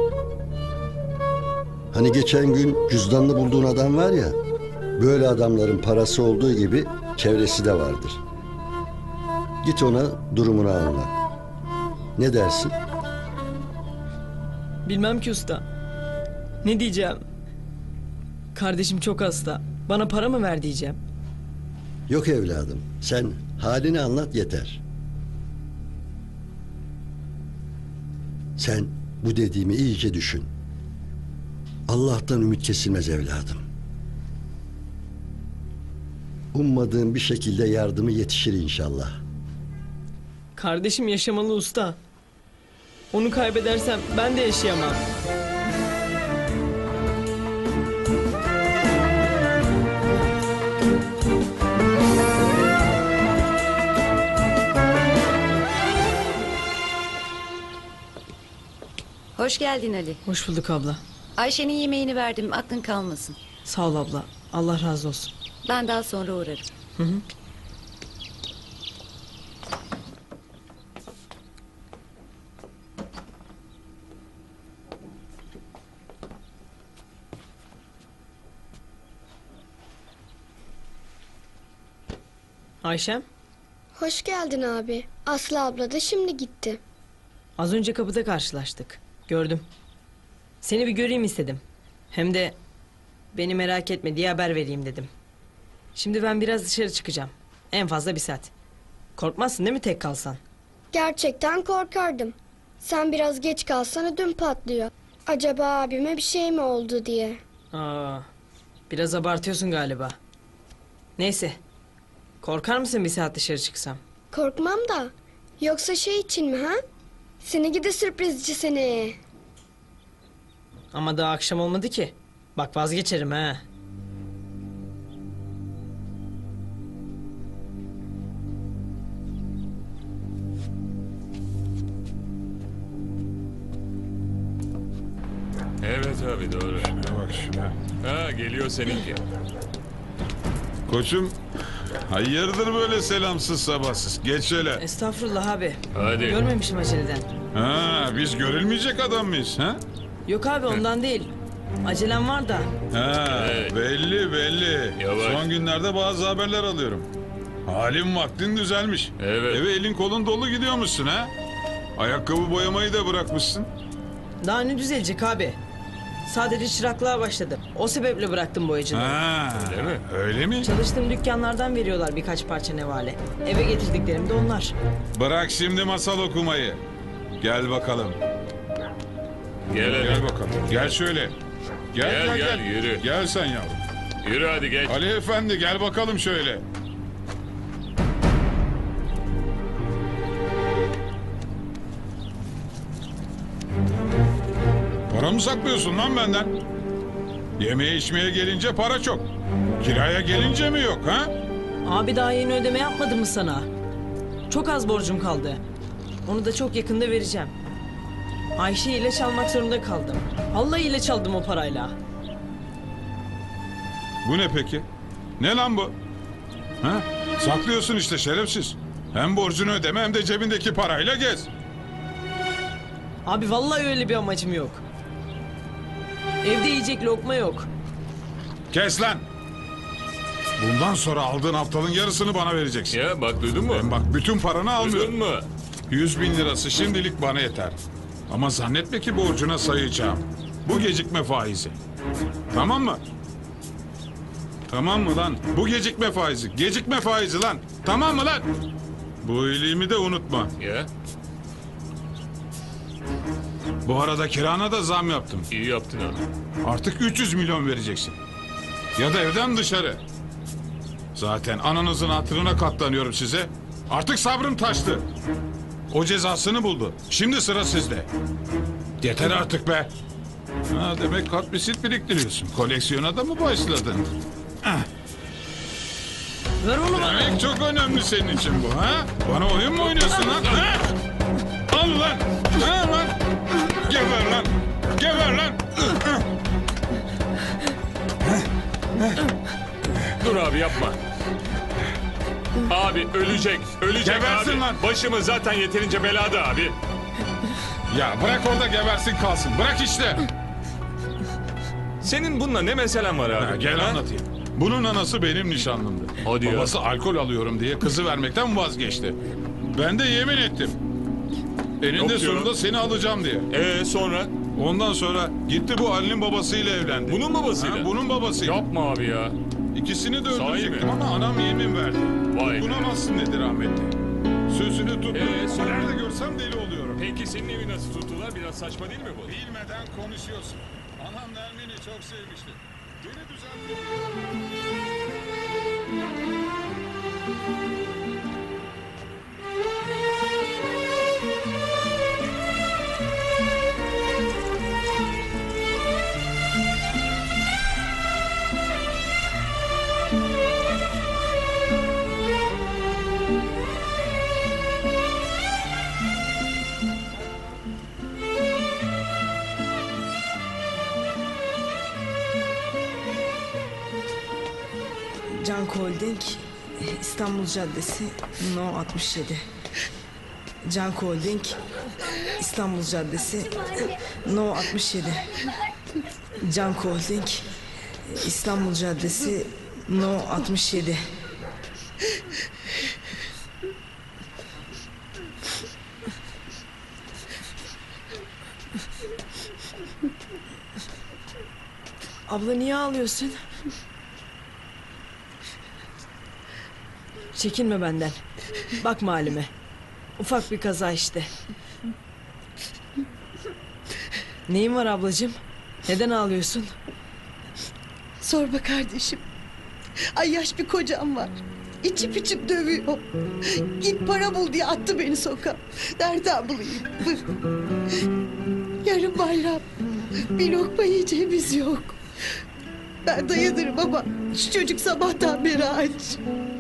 Hani geçen gün cüzdanını bulduğun adam var ya, böyle adamların parası olduğu gibi çevresi de vardır. Git ona durumunu anla. Ne dersin? Bilmem ki usta. Ne diyeceğim? Kardeşim çok hasta. Bana para mı ver diyeceğim. Yok evladım, sen halini anlat yeter. Sen bu dediğimi iyice düşün. Allah'tan ümit kesilmez evladım. Ummadığın bir şekilde yardımı yetişir inşallah. Kardeşim yaşamalı usta. Onu kaybedersem ben de yaşayamam. Hoş geldin Ali. Hoş bulduk abla. Ayşe'nin yemeğini verdim, aklın kalmasın. Sağ ol abla. Allah razı olsun. Ben daha sonra uğrarım. Hı hı. Ayşem, Hoş geldin abi. Aslı abla da şimdi gitti. az önce kapıda karşılaştık. Gördüm. Seni bir göreyim istedim. Hem de beni merak etme diye haber vereyim dedim. Şimdi ben biraz dışarı çıkacağım. En fazla bir saat. Korkmazsın değil mi tek kalsan? Gerçekten korkardım. Sen biraz geç kalsan ödüm patlıyor. Acaba abime bir şey mi oldu diye. Aa, biraz abartıyorsun galiba. Neyse. Korkar mısın bir saat dışarı çıksam? Korkmam da. Yoksa şey için mi ha? Seni gidi sürprizci seni. Ama daha akşam olmadı ki. Bak vazgeçerim ha. Evet abi doğru. Bak şuna. Ha geliyor seninki. Koçum, hayırdır böyle selamsız sabahsız? Geç şöyle. Estağfurullah abi. Hadi. Görmemişim aceleden. Ha, biz görülmeyecek adam mıyız ha? Yok abi ondan değil. Acelem var da. Ha, Evet. belli. Yavaş. Son günlerde bazı haberler alıyorum. Halin vaktin düzelmiş. Evet. Eve elin kolun dolu gidiyormuşsun ha? Ayakkabı boyamayı da bırakmışsın. Daha ne düzelecek abi? Sadece çıraklığa başladım. O sebeple bıraktım boyacılığı. Ha, Öyle mi? öyle mi? Çalıştığım dükkanlardan veriyorlar birkaç parça nevale. Eve getirdiklerim de onlar. Bırak şimdi masal okumayı. Gel bakalım. Gel hadi. Gel bakalım. Gel şöyle. Gel, yürü. Gel sen yavrum. Yürü hadi geç. Ali Efendi gel bakalım şöyle. Para mı saklıyorsun lan benden? Yemeğe içmeye gelince para çok. Kiraya gelince mi yok ha? Abi daha yeni ödeme yapmadım mı sana? Çok az borcum kaldı. Onu da çok yakında vereceğim. Ayşe ile çalmak zorunda kaldım. Allah ile çaldım o parayla. Bu ne peki? Ne lan bu? Ha? Saklıyorsun işte şerefsiz. Hem borcunu ödeme hem de cebindeki parayla gez. Abi vallahi öyle bir amacım yok. Evde yiyecek lokma yok. Kes lan. Bundan sonra aldığın haftalığın yarısını bana vereceksin. Ya bak duydun mu? Ben bak bütün paranı almıyorum. Duydun mu? 100.000 lirası şimdilik bana yeter. Ama zannetme ki borcuna sayacağım. Bu gecikme faizi. Tamam mı? Tamam mı lan? Bu gecikme faizi. Gecikme faizi lan. Tamam mı lan? Bu iyiliğimi de unutma. Ya Bu arada kirana da zam yaptım. iyi yaptın abi. Artık 300 milyon vereceksin. Ya da evden dışarı. Zaten ananızın hatırına katlanıyorum size. Artık sabrım taştı. O cezasını buldu. Şimdi sıra sizde. Yeter artık be. Ha, demek kartvisit biriktiriyorsun. Koleksiyona da mı başladın? Ver onu bana. Demek çok önemli senin için bu ha? Bana oyun mu oynuyorsun lan? Ha? Al lan. Ha lan. Geber lan. Geber lan. Dur abi yapma. Abi ölecek. Ölecek Gebersin abi. lan. Başımız zaten yeterince belada abi. Ya bırak orada gebersin kalsın. Bırak işte. Senin bununla ne meselen var abi? Ha, gel Ha? anlatayım. Bunun anası benim nişanlımdı. Hadi ya. Babası alkol alıyorum diye kızı vermekten vazgeçti. Ben de yemin ettim. Eninde Yok ya. sonunda seni alacağım diye. Sonra? Ondan sonra gitti bu Ali'nin babasıyla evlendi. Bunun babasıyla? Ha, bunun babasıyla. Yapma abi ya. İkisini de Sahi öldürecektim mi? ama anam yemin verdi. Vay be. Dokunamazsın dedi rahmetli. Sözünü tuttu. sonra? Nerede görsem deli oluyorum. Peki senin evi nasıl tuttular? Biraz saçma değil mi bu? Bilmeden konuşuyorsun. Anam Nermin'i çok sevmişti. Beni düzeltti. Can Holding, İstanbul Caddesi, No 67. Can Holding, İstanbul Caddesi, No 67. Can Holding, İstanbul Caddesi, No 67. Abla niye ağlıyorsun? Çekinme benden. Bakma halime. Ufak bir kaza işte. Neyin var ablacığım? Neden ağlıyorsun? Sorma kardeşim. Ay yaş bir kocam var. İçip içip dövüyor. Git para bul diye attı beni sokağa. Nereden bulayım? Yarın bayram. Bir lokma yiyeceğimiz yok. Ben dayanırım ama şu çocuk sabahtan beri aç.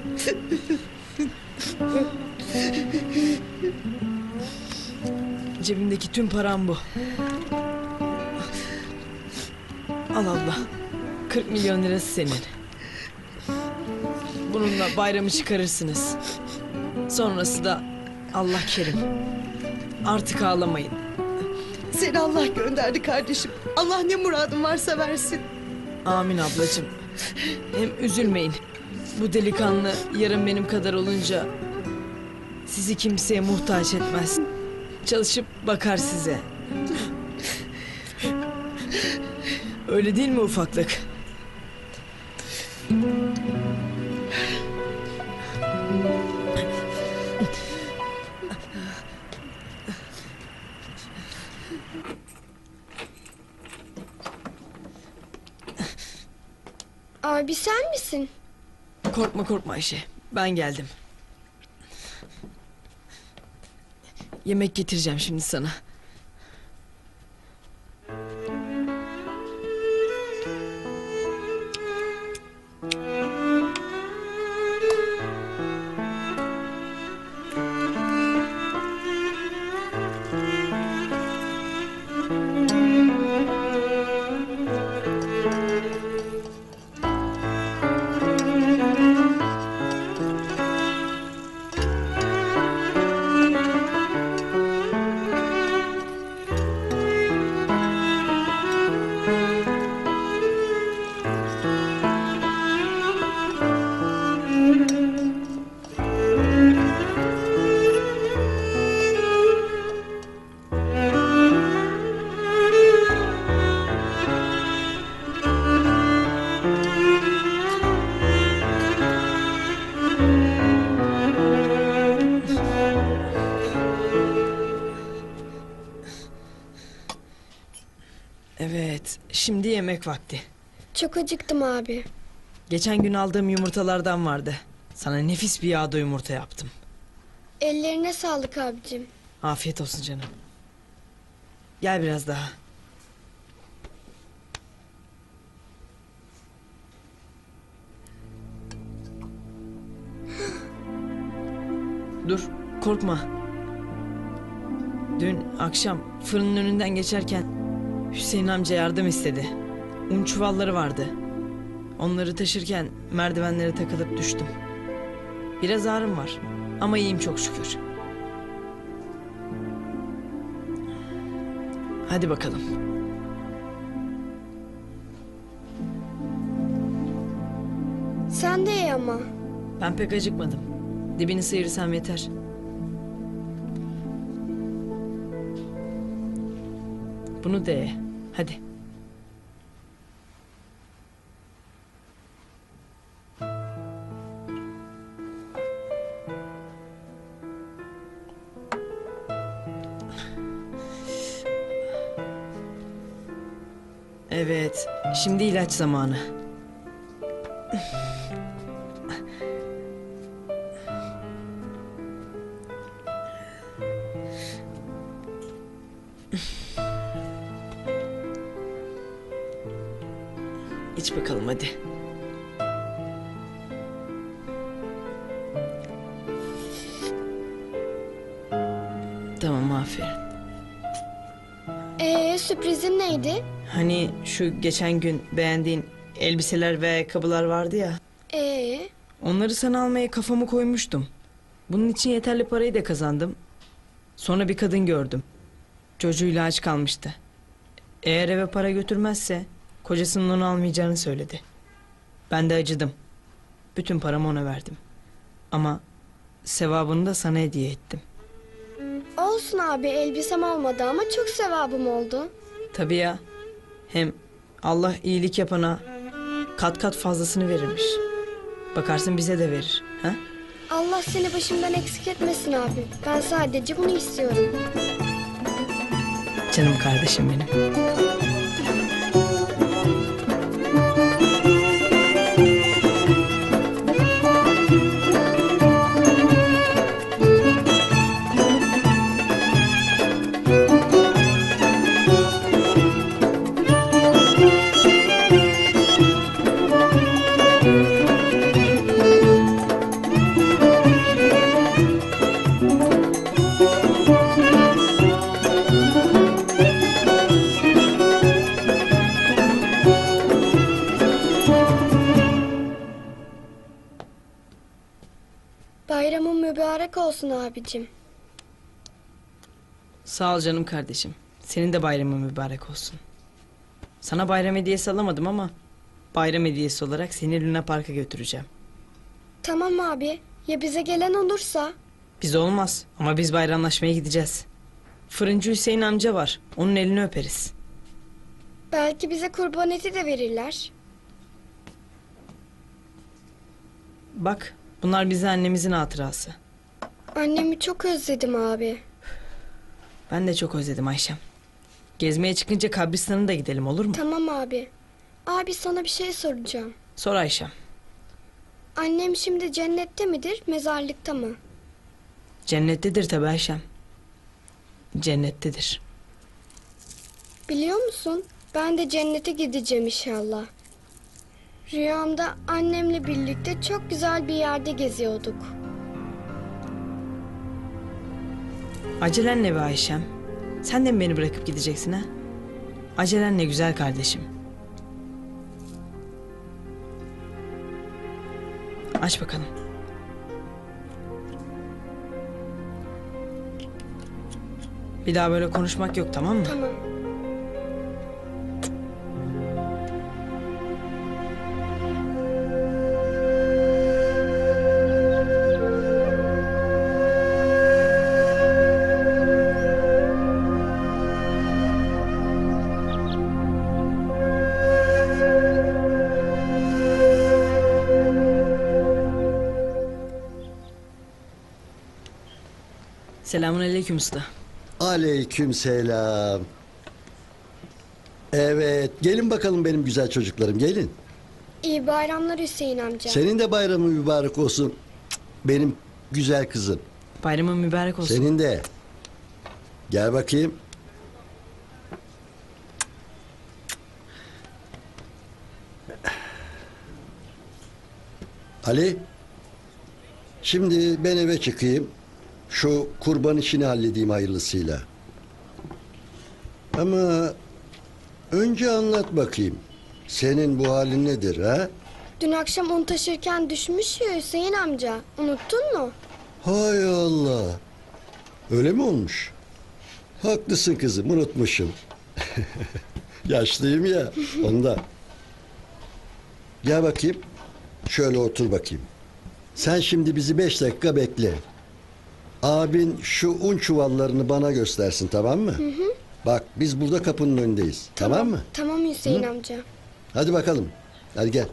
Cebimdeki tüm param bu. Al abla. 40 milyon lirası senin. Bununla bayramı çıkarırsınız. Sonrası da Allah kerim. Artık ağlamayın. Seni Allah gönderdi kardeşim. Allah ne muradın varsa versin. Amin ablacığım. Hem üzülmeyin. Bu delikanlı yarın benim kadar olunca sizi kimseye muhtaç etmez. Çalışıp bakar size. Öyle değil mi ufaklık? Abi sen misin? Korkma korkma Ayşe. Ben geldim. Yemek getireceğim şimdi sana. Şimdi yemek vakti. Çok acıktım abi. Geçen gün aldığım yumurtalardan vardı. Sana nefis bir yağda yumurta yaptım. Ellerine sağlık abicim. Afiyet olsun canım. Gel biraz daha. Dur, korkma. Dün akşam fırının önünden geçerken Hüseyin amca yardım istedi. Un çuvalları vardı. Onları taşırken merdivenlere takılıp düştüm. Biraz ağrım var ama iyiyim çok şükür. Hadi bakalım. Sen de ye ama. Ben pek acıkmadım. Dibini sıyırsam yeter. Bunu da ye. Hadi. Evet, şimdi ilaç zamanı. İç bakalım hadi. Tamam, aferin. Sürprizin neydi? Hani şu geçen gün beğendiğin elbiseler ve ayakkabılar vardı ya. Onları sana almaya kafamı koymuştum. Bunun için yeterli parayı da kazandım. Sonra bir kadın gördüm. Çocuğuyla aç kalmıştı. Eğer eve para götürmezse kocasının onu almayacağını söyledi. Ben de acıdım. Bütün paramı ona verdim. Ama sevabını da sana hediye ettim. Olsun abi, elbisem olmadı ama çok sevabım oldu. Tabii ya. Hem Allah iyilik yapana kat kat fazlasını verirmiş. Bakarsın bize de verir. Ha? Allah seni başımdan eksik etmesin abi. Ben sadece bunu istiyorum. Canım kardeşim benim. Bayramın mübarek olsun abicim. Sağ ol canım kardeşim. Senin de bayramın mübarek olsun. Sana bayram hediyesi alamadım ama bayram hediyesi olarak seni Luna Park'a götüreceğim. Tamam abi. Ya bize gelen olursa? Biz olmaz ama biz bayramlaşmaya gideceğiz. Fırıncı Hüseyin amca var. Onun elini öperiz. Belki bize kurban eti de verirler. Bak, bunlar bize annemizin hatırası. Annemi çok özledim abi. Ben de çok özledim Ayşem. Gezmeye çıkınca kabristan'a da gidelim, olur mu? Tamam abi. Abi sana bir şey soracağım. Sor Ayşem. Annem şimdi cennette midir, mezarlıkta mı? Cennettedir tabii Ayşem. Cennettedir. Biliyor musun? Ben de cennete gideceğim inşallah. Rüyamda annemle birlikte çok güzel bir yerde geziyorduk. Acelen ne be Ayşem? Sen de mi beni bırakıp gideceksin ha? Acelen ne güzel kardeşim. Aç bakalım. Bir daha böyle konuşmak yok, tamam mı? Tamam. Selamun aleyküm usta. Aleyküm selam. Evet, gelin bakalım benim güzel çocuklarım, gelin. İyi bayramlar Hüseyin amca. Senin de bayramın mübarek olsun. Benim güzel kızım. Bayramın mübarek olsun. Senin de. Gel bakayım. Ali. Şimdi ben eve çıkayım. Şu kurban işini halledeyim hayırlısıyla. Ama önce anlat bakayım. Senin bu halin nedir ha? Dün akşam un taşırken düşmüş ya Hüseyin amca. Unuttun mu? Hay Allah. Öyle mi olmuş? Haklısın kızım, unutmuşum. Yaşlıyım ya, ondan. Gel bakayım. Şöyle otur bakayım. Sen şimdi bizi 5 dakika bekle. Abin şu un çuvallarını bana göstersin, tamam mı? Hı hı. Bak biz burada kapının önündeyiz. Tamam mı? Tamam Hüseyin Hı? amca. Hadi bakalım. Hadi gel.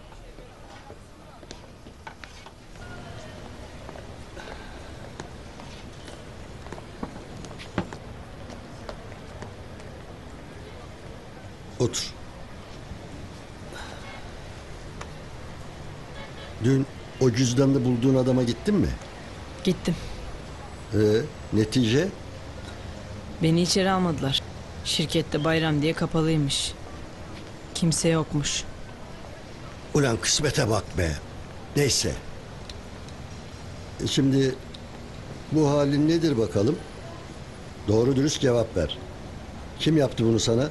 Otur. Dün o cüzdanını bulduğun adama gittin mi? Gittim. Netice? Beni içeri almadılar. Şirkette bayram diye kapalıymış. Kimse yokmuş. Ulan kısmete bak be. Neyse. Şimdi bu halin nedir bakalım? Doğru dürüst cevap ver. Kim yaptı bunu sana?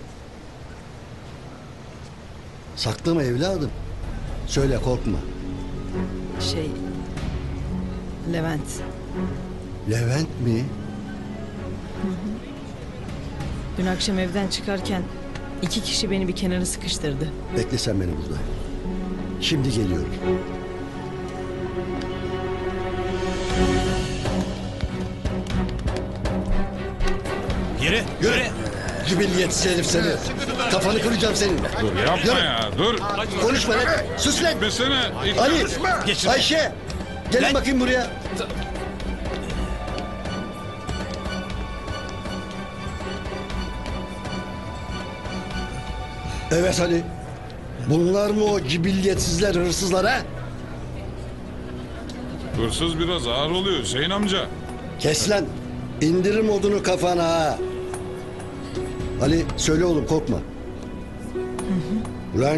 Saklama evladım. Söyle, korkma. Levent. Levent mi? Dün akşam evden çıkarken 2 kişi beni bir kenara sıkıştırdı. Bekle sen beni burada. Şimdi geliyorum. Yürü, yürü. Cibilliyetsiz herif seni. Kafanı kıracağım senin. Dur yapma ya, dur. Konuşma lan. Sus lan. Gitmesene. Ali, Geçin. Ayşe. Gelin bakayım buraya. Evet Ali. Bunlar mı o cibilliyetsizler, hırsızlar ha? Hırsız biraz ağır oluyor Hüseyin amca. Kes lan. İndiririm odunu kafana ha. Ali söyle oğlum, korkma. Ulan.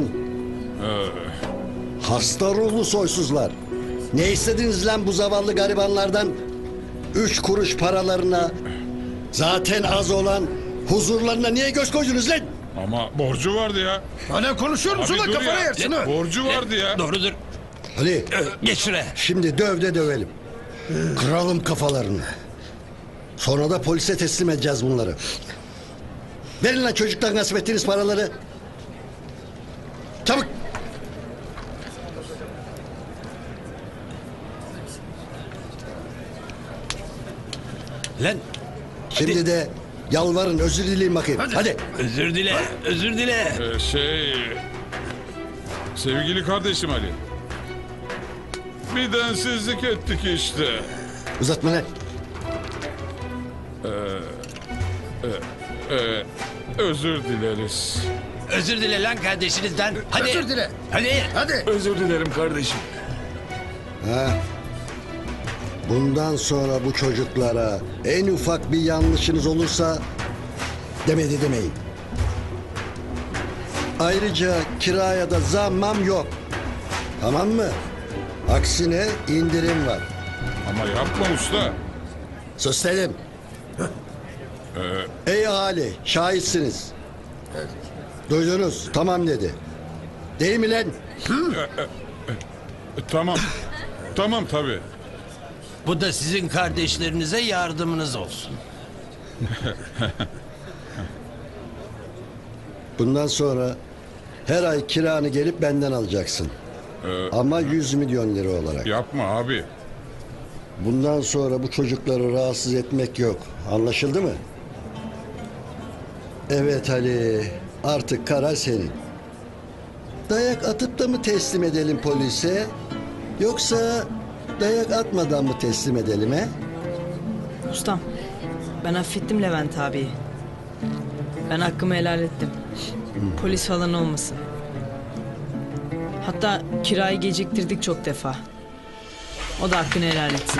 Hasta ruhlu soysuzlar. Ne istediniz lan bu zavallı garibanlardan? 3 kuruş paralarına, zaten az olan huzurlarına niye göz koydunuz lan? Ama borcu vardı ya. Hala konuşuyor musun lan, kafana yersin ha? Borcu vardı ya. Doğrudur. Ali. Geç şuraya. Şimdi döv de dövelim. Kıralım kafalarını. Sonra da polise teslim edeceğiz bunları. Verin lan çocuklar nasip ettiğiniz paraları. Çabuk. Lan. Şimdi de yalvarın, özür dileyin bakayım. Hadi. Özür dile, özür dile. Sevgili kardeşim Ali. Bir densizlik ettik işte. Uzatma lan. Özür dileriz. Özür dile lan kardeşinizden. Hadi. Özür dile. Hadi. Özür dilerim kardeşim. Ha. Bundan sonra bu çocuklara en ufak bir yanlışınız olursa demedi demeyin. Ayrıca kiraya da zammam yok. Tamam mı? Aksine indirim var. Ama yapma usta. Sus dedim. Ey ahali, şahitsiniz. Duydunuz, tamam dedi. Değil mi lan? Tamam. Tamam tabii. Bu da sizin kardeşlerinize yardımınız olsun. Bundan sonra her ay kiranı gelip benden alacaksın. Ama 100 milyon lira olarak. Yapma abi. Bundan sonra bu çocukları rahatsız etmek yok. Anlaşıldı mı? Evet Ali, artık karar senin. Dayak atıp da mı teslim edelim polise? Yoksa dayak atmadan mı teslim edelim he? Ustam, ben affettim Levent abiyi. Ben hakkımı helal ettim. Polis falan olmasın. Hatta kirayı geciktirdik çok defa. O da hakkını helal etsin.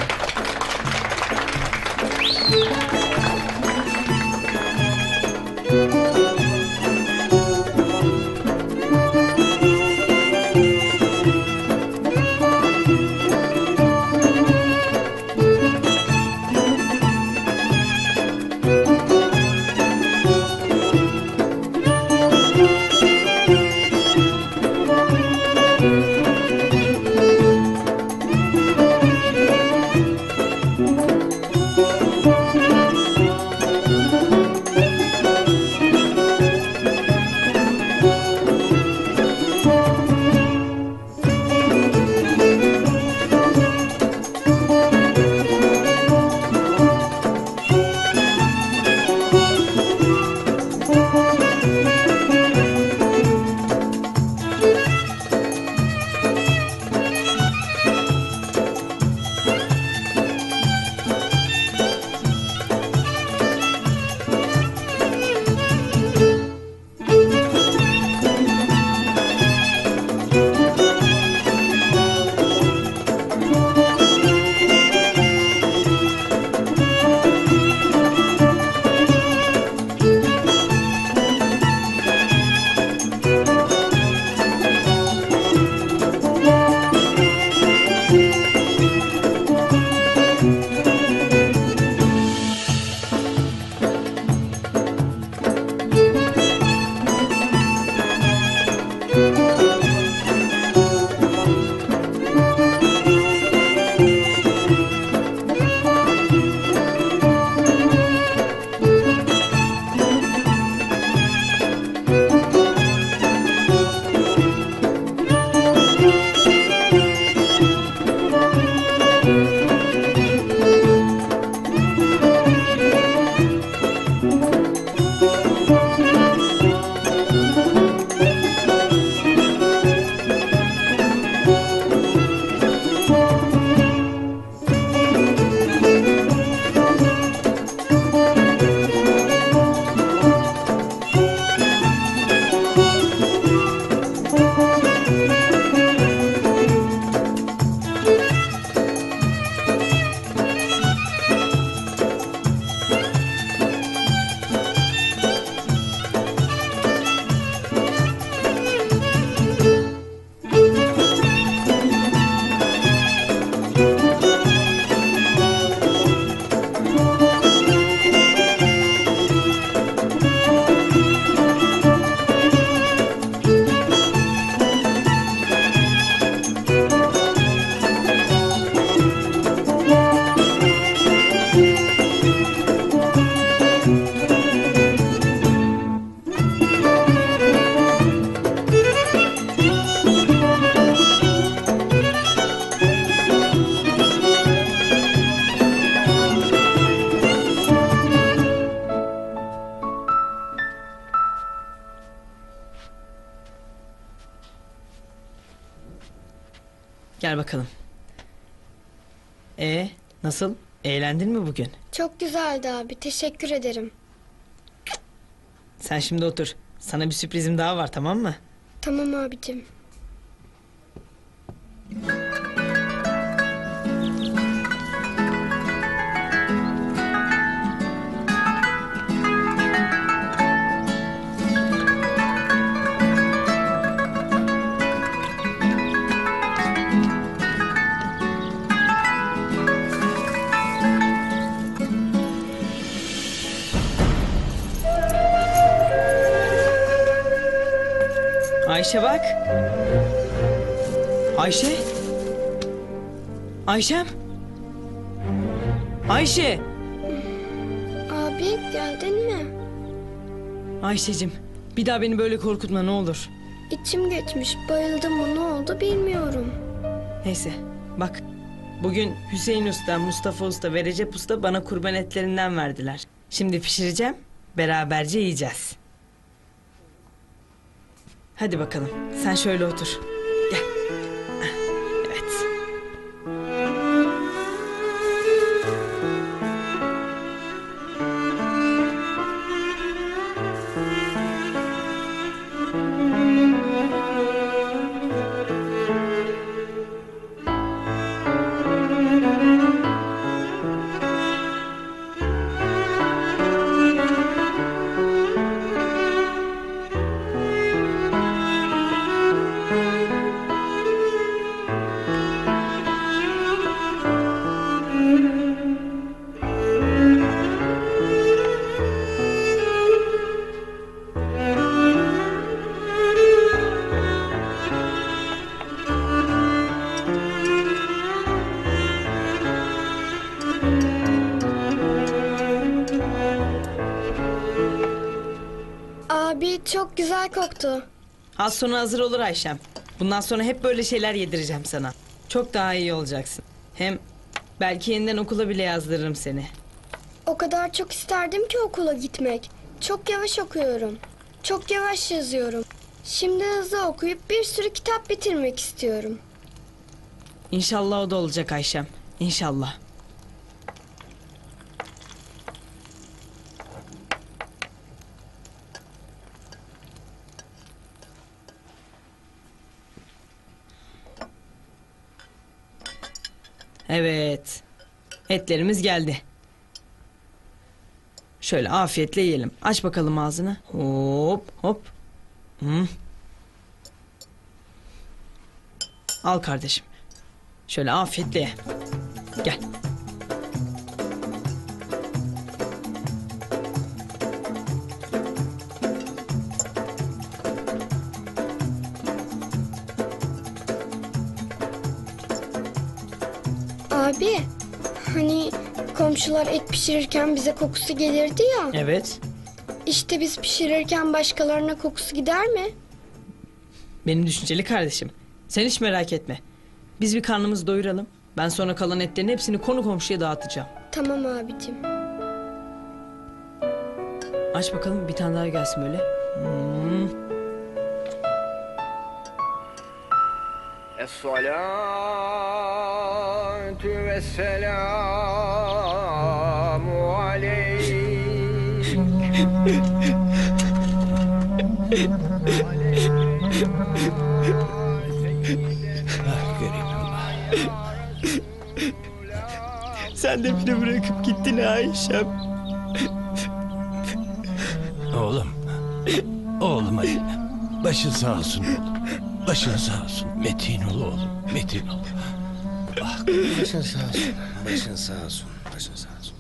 Gel bakalım. Nasıl? Eğlendin mi bugün? Çok güzeldi abi. Teşekkür ederim. Sen şimdi otur. Sana bir sürprizim daha var, tamam mı? Tamam abicim. Ayşe bak. Ayşe. Ayşem. Ayşe. Abi geldin mi? Ayşecim, bir daha beni böyle korkutma ne olur. İçim geçmiş. Bayıldım mı ne oldu bilmiyorum. Neyse bak. Bugün Hüseyin Usta, Mustafa Usta ve Recep Usta bana kurban etlerinden verdiler. Şimdi pişireceğim. Beraberce yiyeceğiz. Hadi bakalım. Sen şöyle otur. Gel. Evet. çok güzel koktu. Az sonra hazır olur Ayşem. Bundan sonra hep böyle şeyler yedireceğim sana. Çok daha iyi olacaksın. Hem belki yeniden okula bile yazdırırım seni. O kadar çok isterdim ki okula gitmek. Çok yavaş okuyorum. Çok yavaş yazıyorum. Şimdi hızlı okuyup bir sürü kitap bitirmek istiyorum. İnşallah o da olacak Ayşem. İnşallah. Evet. Etlerimiz geldi. Şöyle afiyetle yiyelim. Aç bakalım ağzını. Hop hop. Al kardeşim. Şöyle afiyetle ye. Gel. Abi, hani komşular et pişirirken bize kokusu gelirdi ya. Evet. İşte biz pişirirken başkalarına kokusu gider mi? Benim düşünceli kardeşim. Sen hiç merak etme. Biz bir karnımızı doyuralım. Ben sonra kalan etlerin hepsini konu komşuya dağıtacağım. Tamam abicim. Aç bakalım bir tane daha gelsin böyle. Es-salatu vesselamu aleyk. Sen de beni bırakıp gittin Ayşem. Oğlum. Oğlum hadi. Başın sağ olsun oğlum. Başın sağ olsun. Metin ol oğlum. Metin ol. Ah. Başın sağ olsun. Başın sağ olsun. Başın sağ olsun.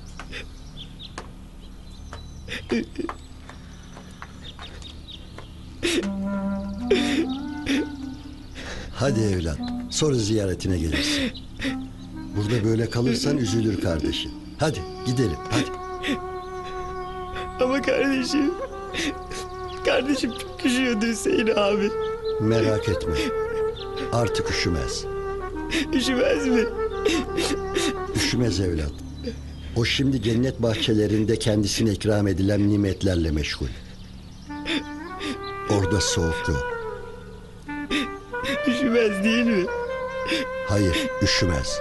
Hadi evlat. Sonra ziyaretine gelirsin. Burada böyle kalırsan üzülür kardeşin. Hadi gidelim hadi. Ama kardeşim. Kardeşim çok üşüyordu Hüseyin abi. Merak etme. Artık üşümez. Üşümez mi? Üşümez evlat. O şimdi cennet bahçelerinde kendisine ikram edilen nimetlerle meşgul. Orada soğuk yok. Üşümez değil mi? Hayır, üşümez.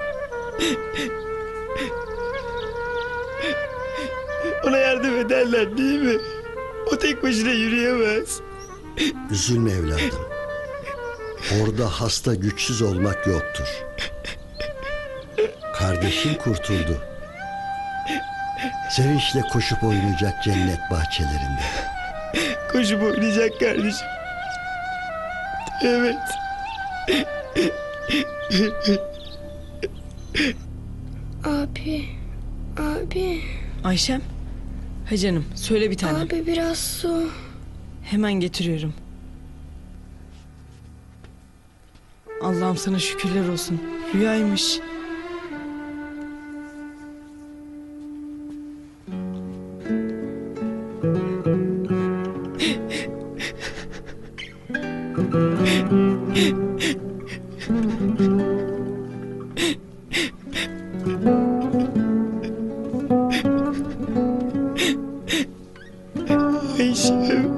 Ona yardım ederler değil mi? O tek başına yürüyemez. Üzülme evladım. Orada hasta güçsüz olmak yoktur. Kardeşin kurtuldu. Sevinçle koşup oynayacak cennet bahçelerinde. Koşup oynayacak kardeşim. Evet. Abi, abi. Ayşem. Ha canım söyle bir tane. Abi biraz su. Hemen getiriyorum. Allah'ım sana şükürler olsun. Rüyaymış. Ayşem.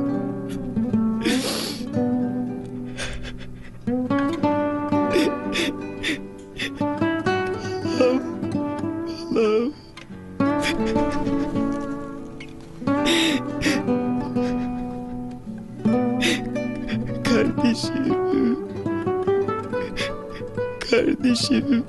Allah'ım. Kardeşim. Kardeşim.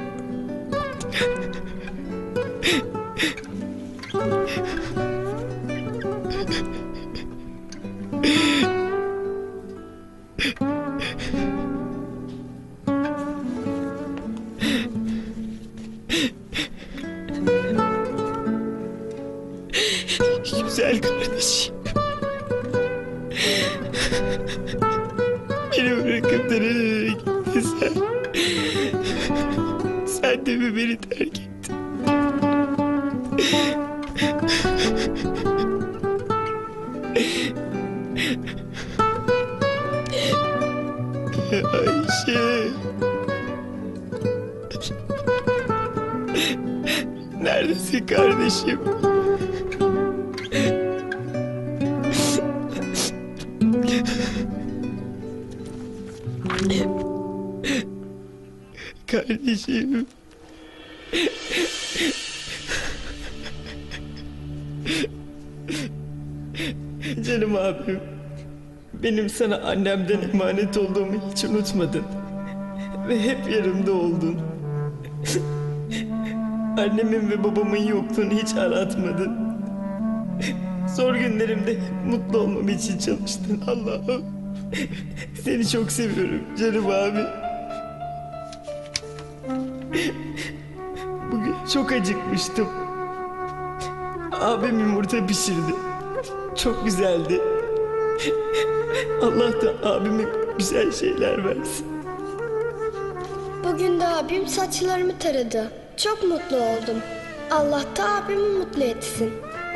Güzel kardeşim. Beni bırakıp da nereye gittin sen? Sen de mi beni terk ettin? Ayşe. Neredesin kardeşim? Kardeşim. Canım abim. Benim sana annemden emanet olduğumu hiç unutmadın. Ve hep yanımda oldun. Annemin ve babamın yokluğunu hiç aratmadın. Zor günlerimde hep mutlu olmam için çalıştın Allah'ım. Seni çok seviyorum canım abi. Bugün çok acıkmıştım. Abim yumurta pişirdi. Çok güzeldi. Allah da abime güzel şeyler versin. Bugün de abim saçlarımı taradı. Çok mutlu oldum. Allah da abimi mutlu etsin.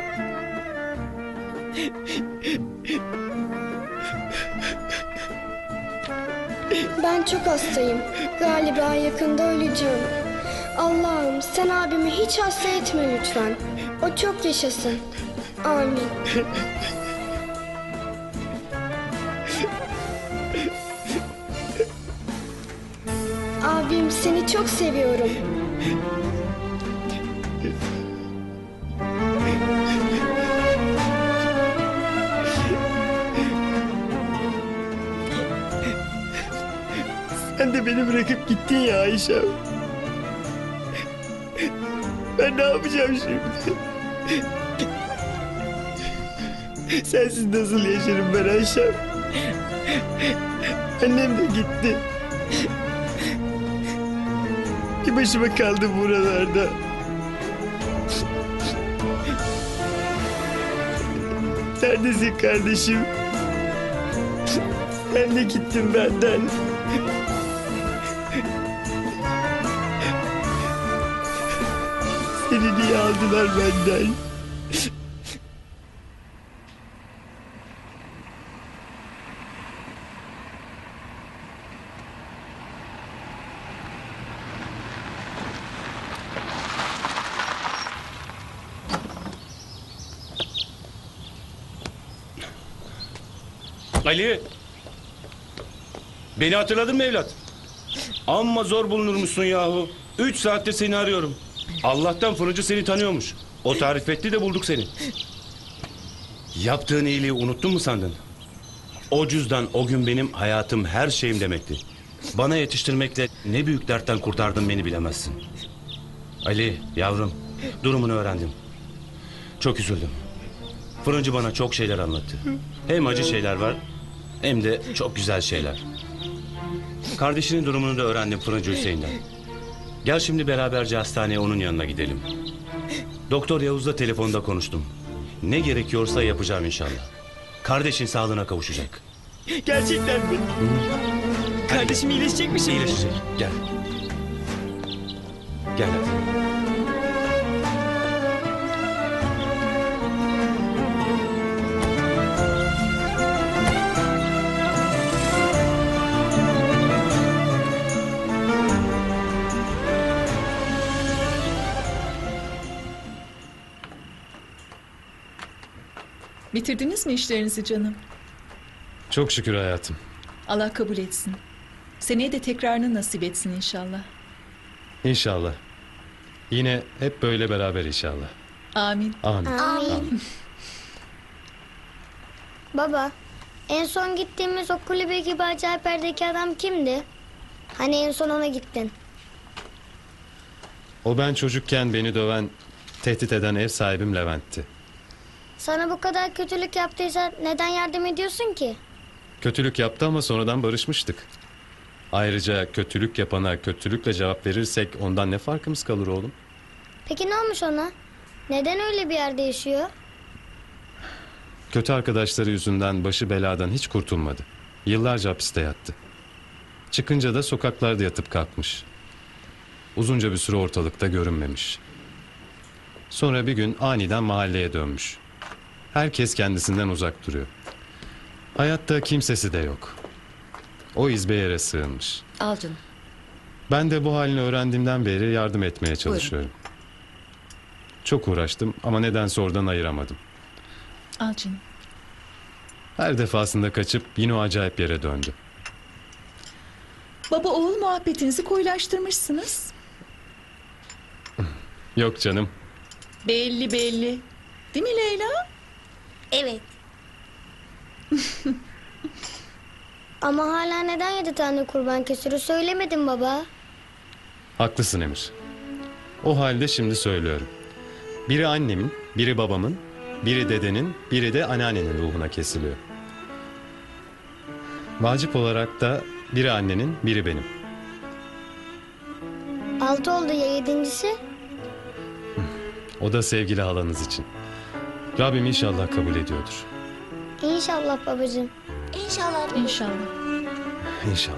Ben çok hastayım. Galiba yakında öleceğim. Allah'ım sen abimi hiç hasta etme lütfen. O çok yaşasın. Amin. Abim seni çok seviyorum. Sen de beni bırakıp gittin ya Ayşem. Ben ne yapacağım şimdi? Sensiz nasıl yaşarım ben Ayşem? Annem de gitti. Bir başıma kaldım buralarda. Neredesin kardeşim? Sen de gittin benden. Seni niye aldılar benden? Ali! Beni hatırladın mı evlat? Amma zor bulunurmuşsun yahu. 3 saattir seni arıyorum. Allah'tan fırıncı seni tanıyormuş. O tarif etti de bulduk seni. Yaptığın iyiliği unuttun mu sandın? O cüzdan o gün benim hayatım, her şeyim demekti. Bana yetiştirmekle ne büyük dertten kurtardın beni bilemezsin. Ali yavrum, durumunu öğrendim. Çok üzüldüm. Fırıncı bana çok şeyler anlattı. Hem acı şeyler var hem de çok güzel şeyler. Kardeşinin durumunu da öğrendim Fırıncı Hüseyin'den. Gel şimdi beraberce hastaneye onun yanına gidelim. Doktor Yavuz'la telefonda konuştum. Ne gerekiyorsa yapacağım inşallah. Kardeşin sağlığına kavuşacak. Gerçekten mi? Kardeşim iyileşecek mi şimdi? İyileşecek. Gel. Gel hadi. Bitirdiniz mi işlerinizi canım? Çok şükür hayatım. Allah kabul etsin. Seneye de tekrarını nasip etsin inşallah. İnşallah. Yine hep böyle beraber inşallah. Amin. Amin. Amin. Baba, en son gittiğimiz o kulübe gibi acayip yerdeki adam kimdi? Hani en son ona gittin. O ben çocukken beni döven, tehdit eden ev sahibim Levent'ti. Sana bu kadar kötülük yaptıysa neden yardım ediyorsun ki? Kötülük yaptı ama sonradan barışmıştık. Ayrıca kötülük yapana kötülükle cevap verirsek ondan ne farkımız kalır oğlum? Peki ne olmuş ona? Neden öyle bir yerde yaşıyor? Kötü arkadaşları yüzünden başı beladan hiç kurtulmadı. Yıllarca hapiste yattı. Çıkınca da sokaklarda yatıp kalkmış. Uzunca bir süre ortalıkta görünmemiş. Sonra bir gün aniden mahalleye dönmüş. Herkes kendisinden uzak duruyor. Hayatta kimsesi de yok. O iz bir yere sığınmış. Al canım. Ben de bu halini öğrendiğimden beri yardım etmeye çalışıyorum. Çok uğraştım ama nedense oradan ayıramadım. Al canım. Her defasında kaçıp yine o acayip yere döndü. Baba oğul muhabbetinizi koyulaştırmışsınız. Yok canım. Belli belli. Değil mi Leyla? Evet. Ama hala neden 7 tane kurban kesiyor söylemedin baba. Haklısın Emir. O halde şimdi söylüyorum. Biri annemin, biri babamın, biri dedenin, biri de anneannenin ruhuna kesiliyor. Vacip olarak da biri annenin, biri benim. 6 oldu ya 7.'si? O da sevgili halanız için. Rabbim inşallah kabul ediyordur. İnşallah babacığım. İnşallah. İnşallah. İnşallah.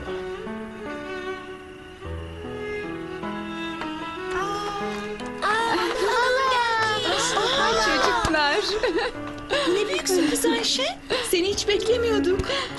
Çocuklar. Ne büyük sürpriz Ayşe. Seni hiç beklemiyorduk.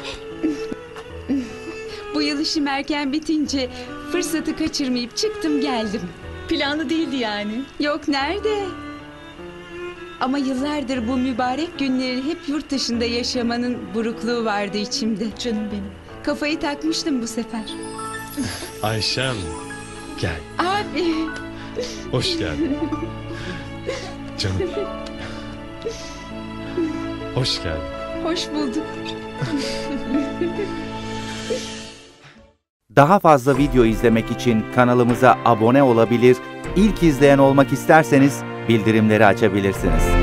Bu yıl işim erken bitince fırsatı kaçırmayıp çıktım geldim. Planlı değildi yani. Yok nerede? Ama yıllardır bu mübarek günleri hep yurt dışında yaşamanın burukluğu vardı içimde. Canım benim. Kafayı takmıştım bu sefer. Ayşem, gel. Abi. Hoş geldin. Canım. Hoş geldin. Hoş bulduk. Daha fazla video izlemek için kanalımıza abone olabilir, ilk izleyen olmak isterseniz bildirimleri açabilirsiniz.